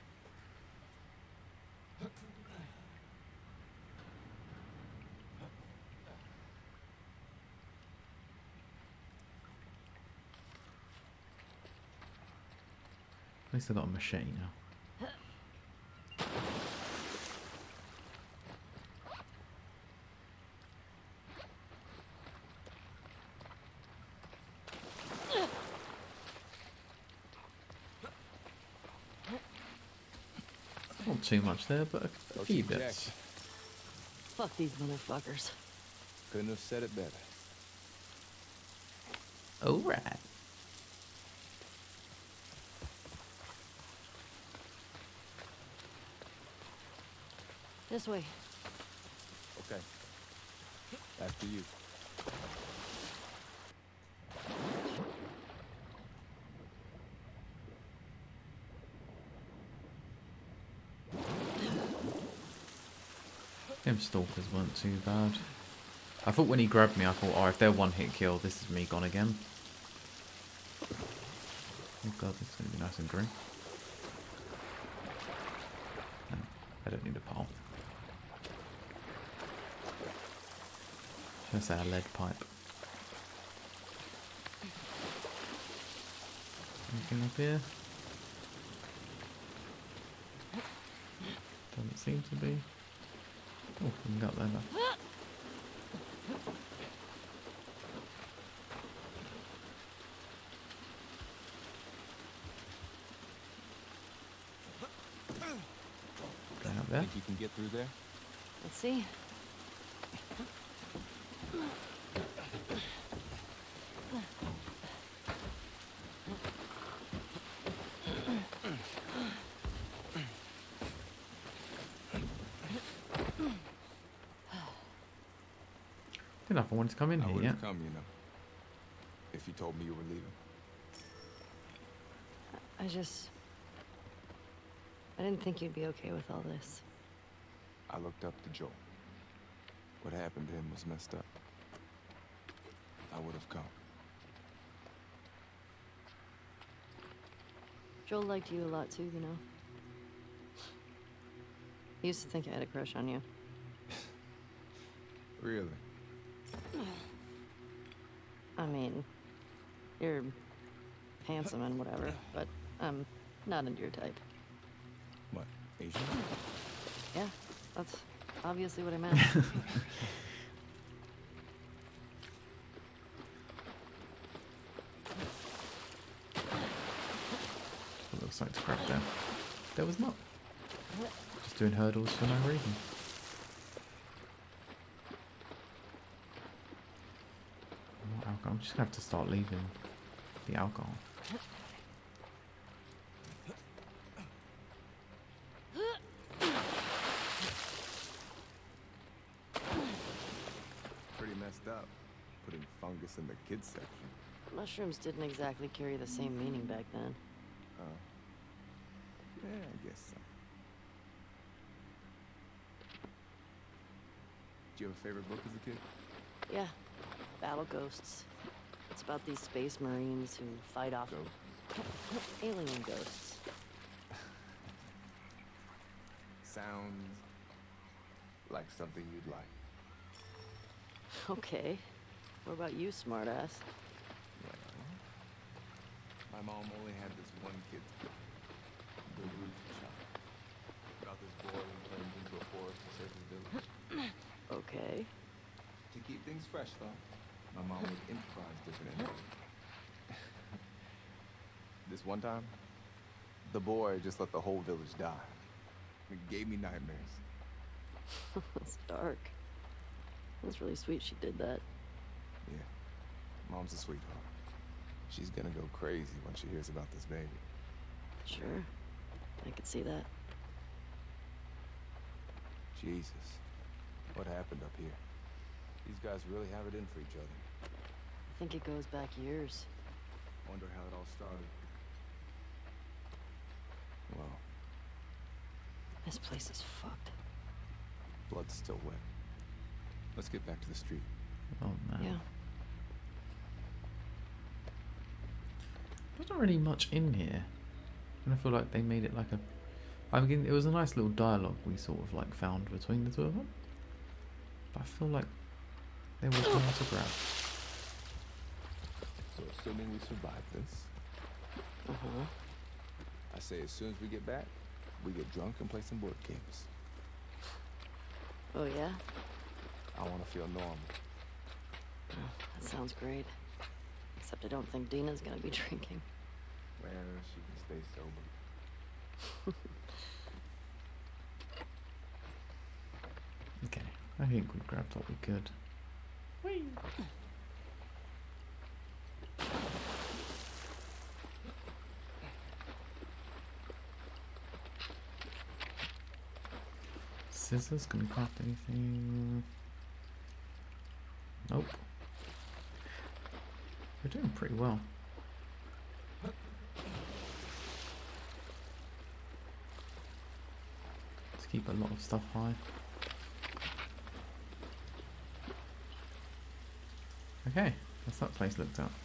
At least I got a machete now. Not too much there, but a few bits. Fuck these motherfuckers. Couldn't have said it better. Alright. This way. Okay. After you. Them stalkers weren't too bad. I thought when he grabbed me, I thought, oh, if they're one hit kill, this is me gone again. Oh god, this is going to be nice and green. No, I don't need a pole. Should I say a lead pipe? Anything up here? Doesn't seem to be. Oh, we can go up there now. Going up there. Think you can get through there? Let's see. Didn't know if I wanted to come in I here would yet. have come, you know, if you told me you were leaving. I didn't think you'd be okay with all this. I looked up to Joel. What happened to him was messed up. I would have come. Joel liked you a lot too, you know. He used to think I had a crush on you. Really? I mean, you're handsome and whatever, but I'm not into your type. What, Asian? Yeah, that's obviously what I meant. It looks like to grab there. There was not. Just doing hurdles for no reason. More alcohol. I'm just gonna have to start leaving the alcohol. Pretty messed up. Putting fungus in the kids section. Mushrooms didn't exactly carry the same meaning back then. Yeah, I guess so. Did you have a favorite book as a kid? Yeah, Battle Ghosts. It's about these space marines who fight off alien ghosts. Sounds like something you'd like. Okay. What about you, smartass? Well, my mom only had this one kid's book. The Root Child. About this boy who turns into a forest to save his village. Okay. To keep things fresh, though, my mom would improvise different endings. This one time, the boy just let the whole village die. It gave me nightmares. That's dark. That's really sweet she did that. Yeah, Mom's a sweetheart. She's gonna go crazy when she hears about this baby. Sure. I could see that. Jesus, what happened up here? These guys really have it in for each other. I think it goes back years. Wonder how it all started. Well, This place is fucked. blood's still wet. Let's get back to the street. Oh man. Yeah. There's not really much in here. And I feel like they made it like a... I mean, it was a nice little dialogue we sort of like found between the two of them. But I feel like there was more to grab. So assuming we survive this, Uh-huh. I say as soon as we get back, we get drunk and play some board games. Oh, yeah? I want to feel normal. Oh, that sounds great. Except I don't think Dina's gonna be drinking. Well, she can stay sober. Okay, I think we grabbed what we could. Scissors, can we craft anything? Nope. We're doing pretty well. Let's keep a lot of stuff high. Okay, that's that place looked up.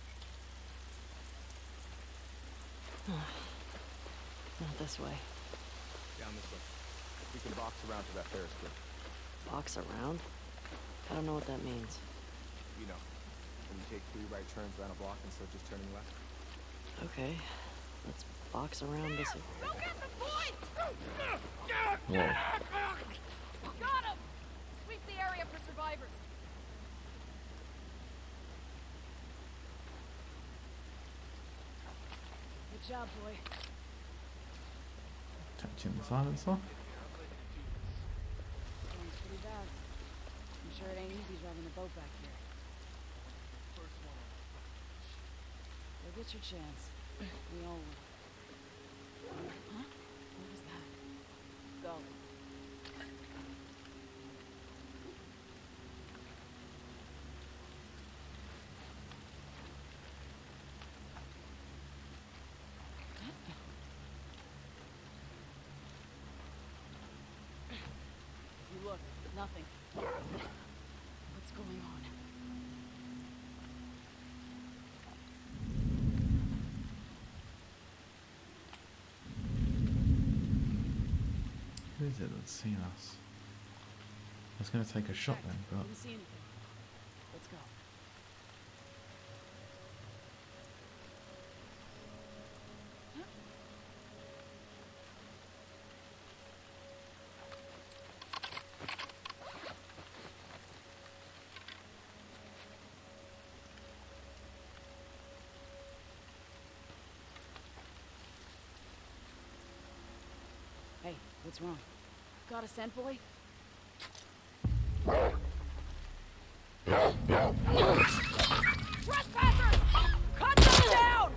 Not this way. Down this way. We can box around to that Ferris wheel. Box around? I don't know what that means. You know, when you take 3 right turns around a block instead of just turning left. Okay, let's box around this. Go get the boy! Whoa. Got him! Sweep the area for survivors. Good job, boy. Touching the silencer. Sounds pretty bad. I'm sure it ain't easy driving a boat back here. You'll get your chance. We all will. Huh? What was that? Go. You look, nothing. What's going on? Who is it that's seen us? I was going to take a shot then, but Didn't see anything. Let's go. Hey, what's wrong? Got a scent, boy? Trespassers! Cut them down!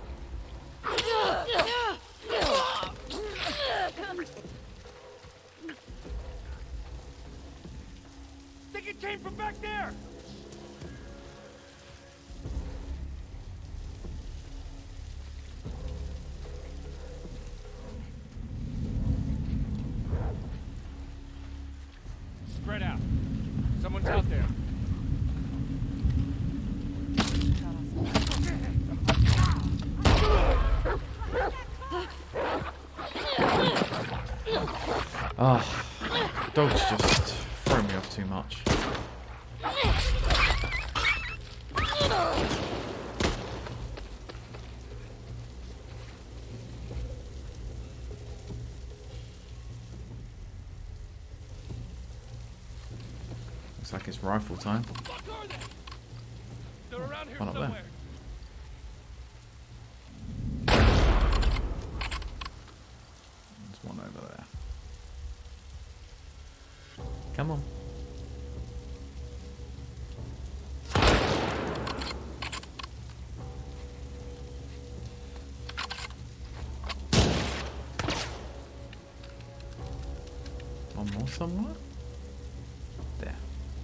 Think it came from back there! Spread out. Someone's out there. ah, dogs just throw me off too much. Looks like it's rifle time. They're around here One up there. somewhere. There's one over there. Come on. One more somewhere? There.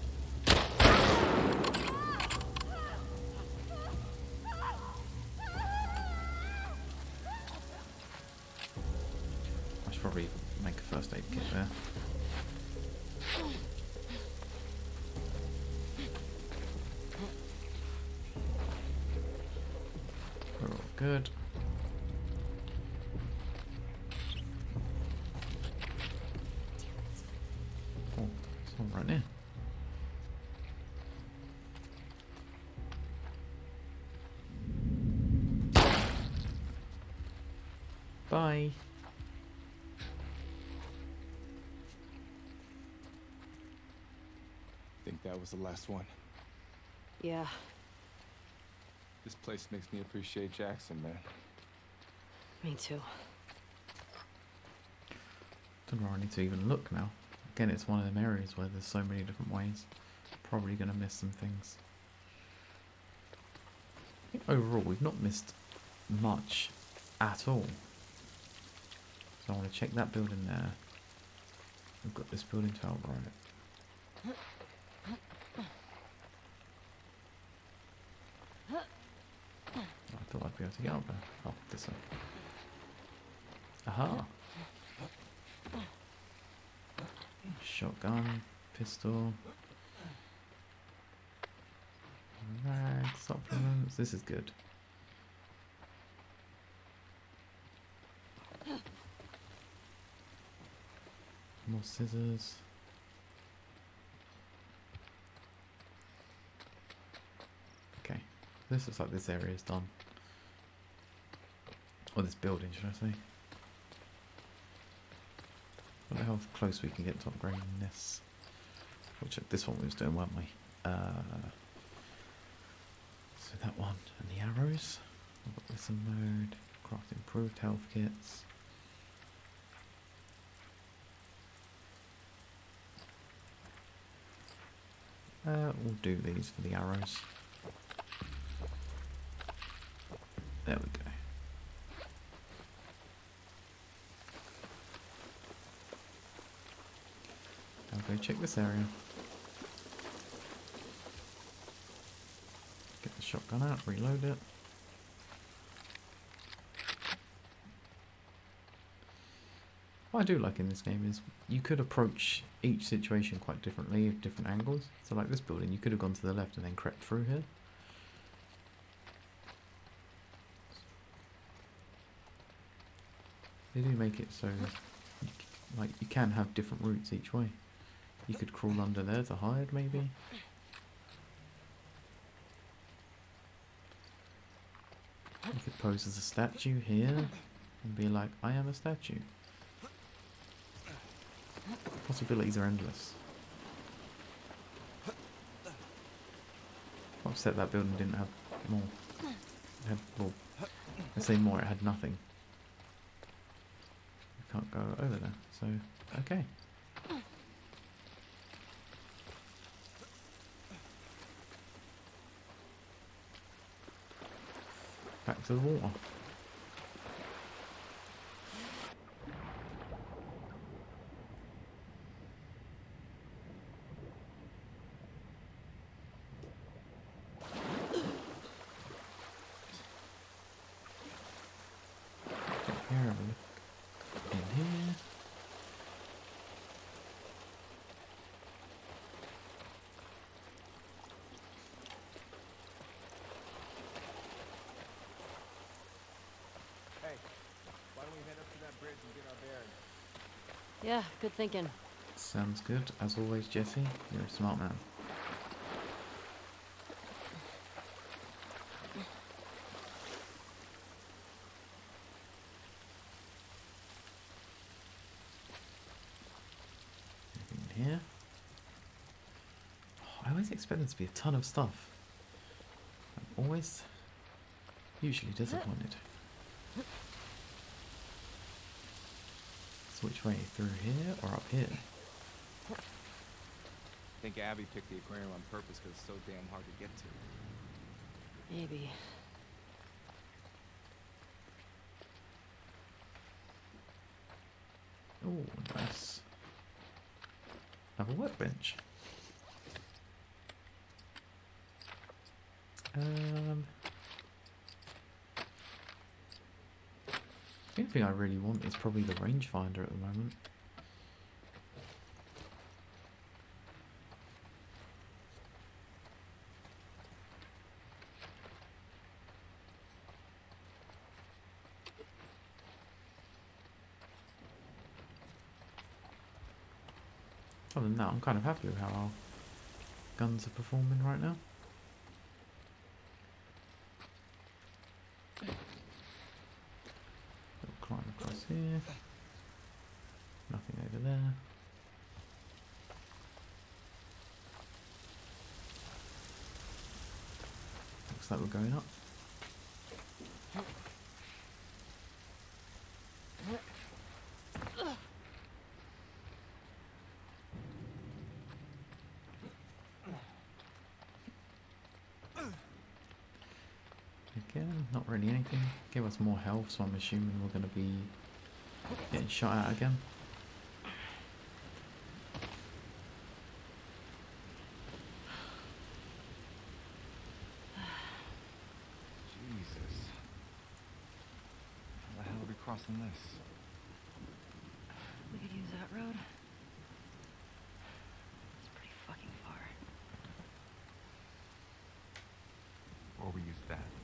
I should probably make a first aid kit there. We're all good. Oh, someone right near. Bye. Think that was the last one. Yeah, This place makes me appreciate Jackson, man. me too. Don't know where I need to even look now. Again, it's one of them areas where there's so many different ways. Probably going to miss some things. I think overall, we've not missed much at all. So I want to check that building there. We've got this building to our right. I thought I'd be able to get up there. Oh, this way. Aha! Shotgun, pistol, rags. This is good. More scissors. Okay, this looks like this area is done. Or this building, should I say. What the how close we can get to upgrading this. We'll check this one we was doing, weren't we? So that one and the arrows. I've got listen mode, craft improved health kits. We'll do these for the arrows. There we go. I'll go check this area. Get the shotgun out, reload it. What I do like in this game is you could approach each situation quite differently at different angles. So like this building, you could have gone to the left and then crept through here. They do make it so like you can have different routes each way. You could crawl under there to hide maybe. You could pose as a statue here and be like, I am a statue. Possibilities are endless. I'm upset that building didn't have more. It had, well, I say more, it had nothing. You can't go over there, so okay. Back to the water. Here, have a look in here. Hey, why don't we head up to that bridge and get our bearings? Yeah, good thinking. Sounds good. As always, Jesse, you're a smart man. Anything in here? Oh, I always expect there to be a ton of stuff. I'm always usually disappointed. So which way? Through here or up here? I think Abby picked the aquarium on purpose because it's so damn hard to get to. Maybe. Oh, nice. Have a workbench. The only thing I really want is probably the rangefinder at the moment. Other than that, I'm kind of happy with how our guns are performing right now. Climb across here. Nothing over there. Looks like we're going up. Again, not really anything. Give us more health, so I'm assuming we're going to be getting shot at again. Jesus. How the hell are we crossing this? We could use that road. It's pretty fucking far. Or we use that.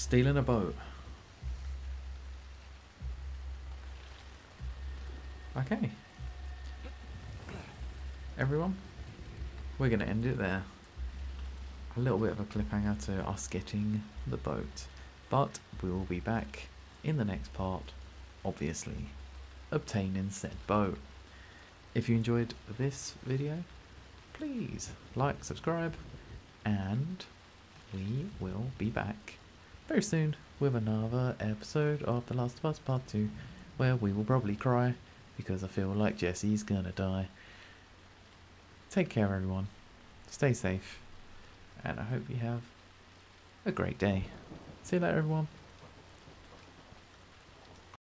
Stealing a boat. Okay. Everyone, we're going to end it there. A little bit of a cliffhanger to us getting the boat. But we will be back in the next part, obviously, obtaining said boat. If you enjoyed this video, please like, subscribe, and we will be back very soon with another episode of The Last of Us Part 2, where we will probably cry because I feel like Jesse's gonna die. Take care everyone, stay safe, and I hope you have a great day. See you later everyone.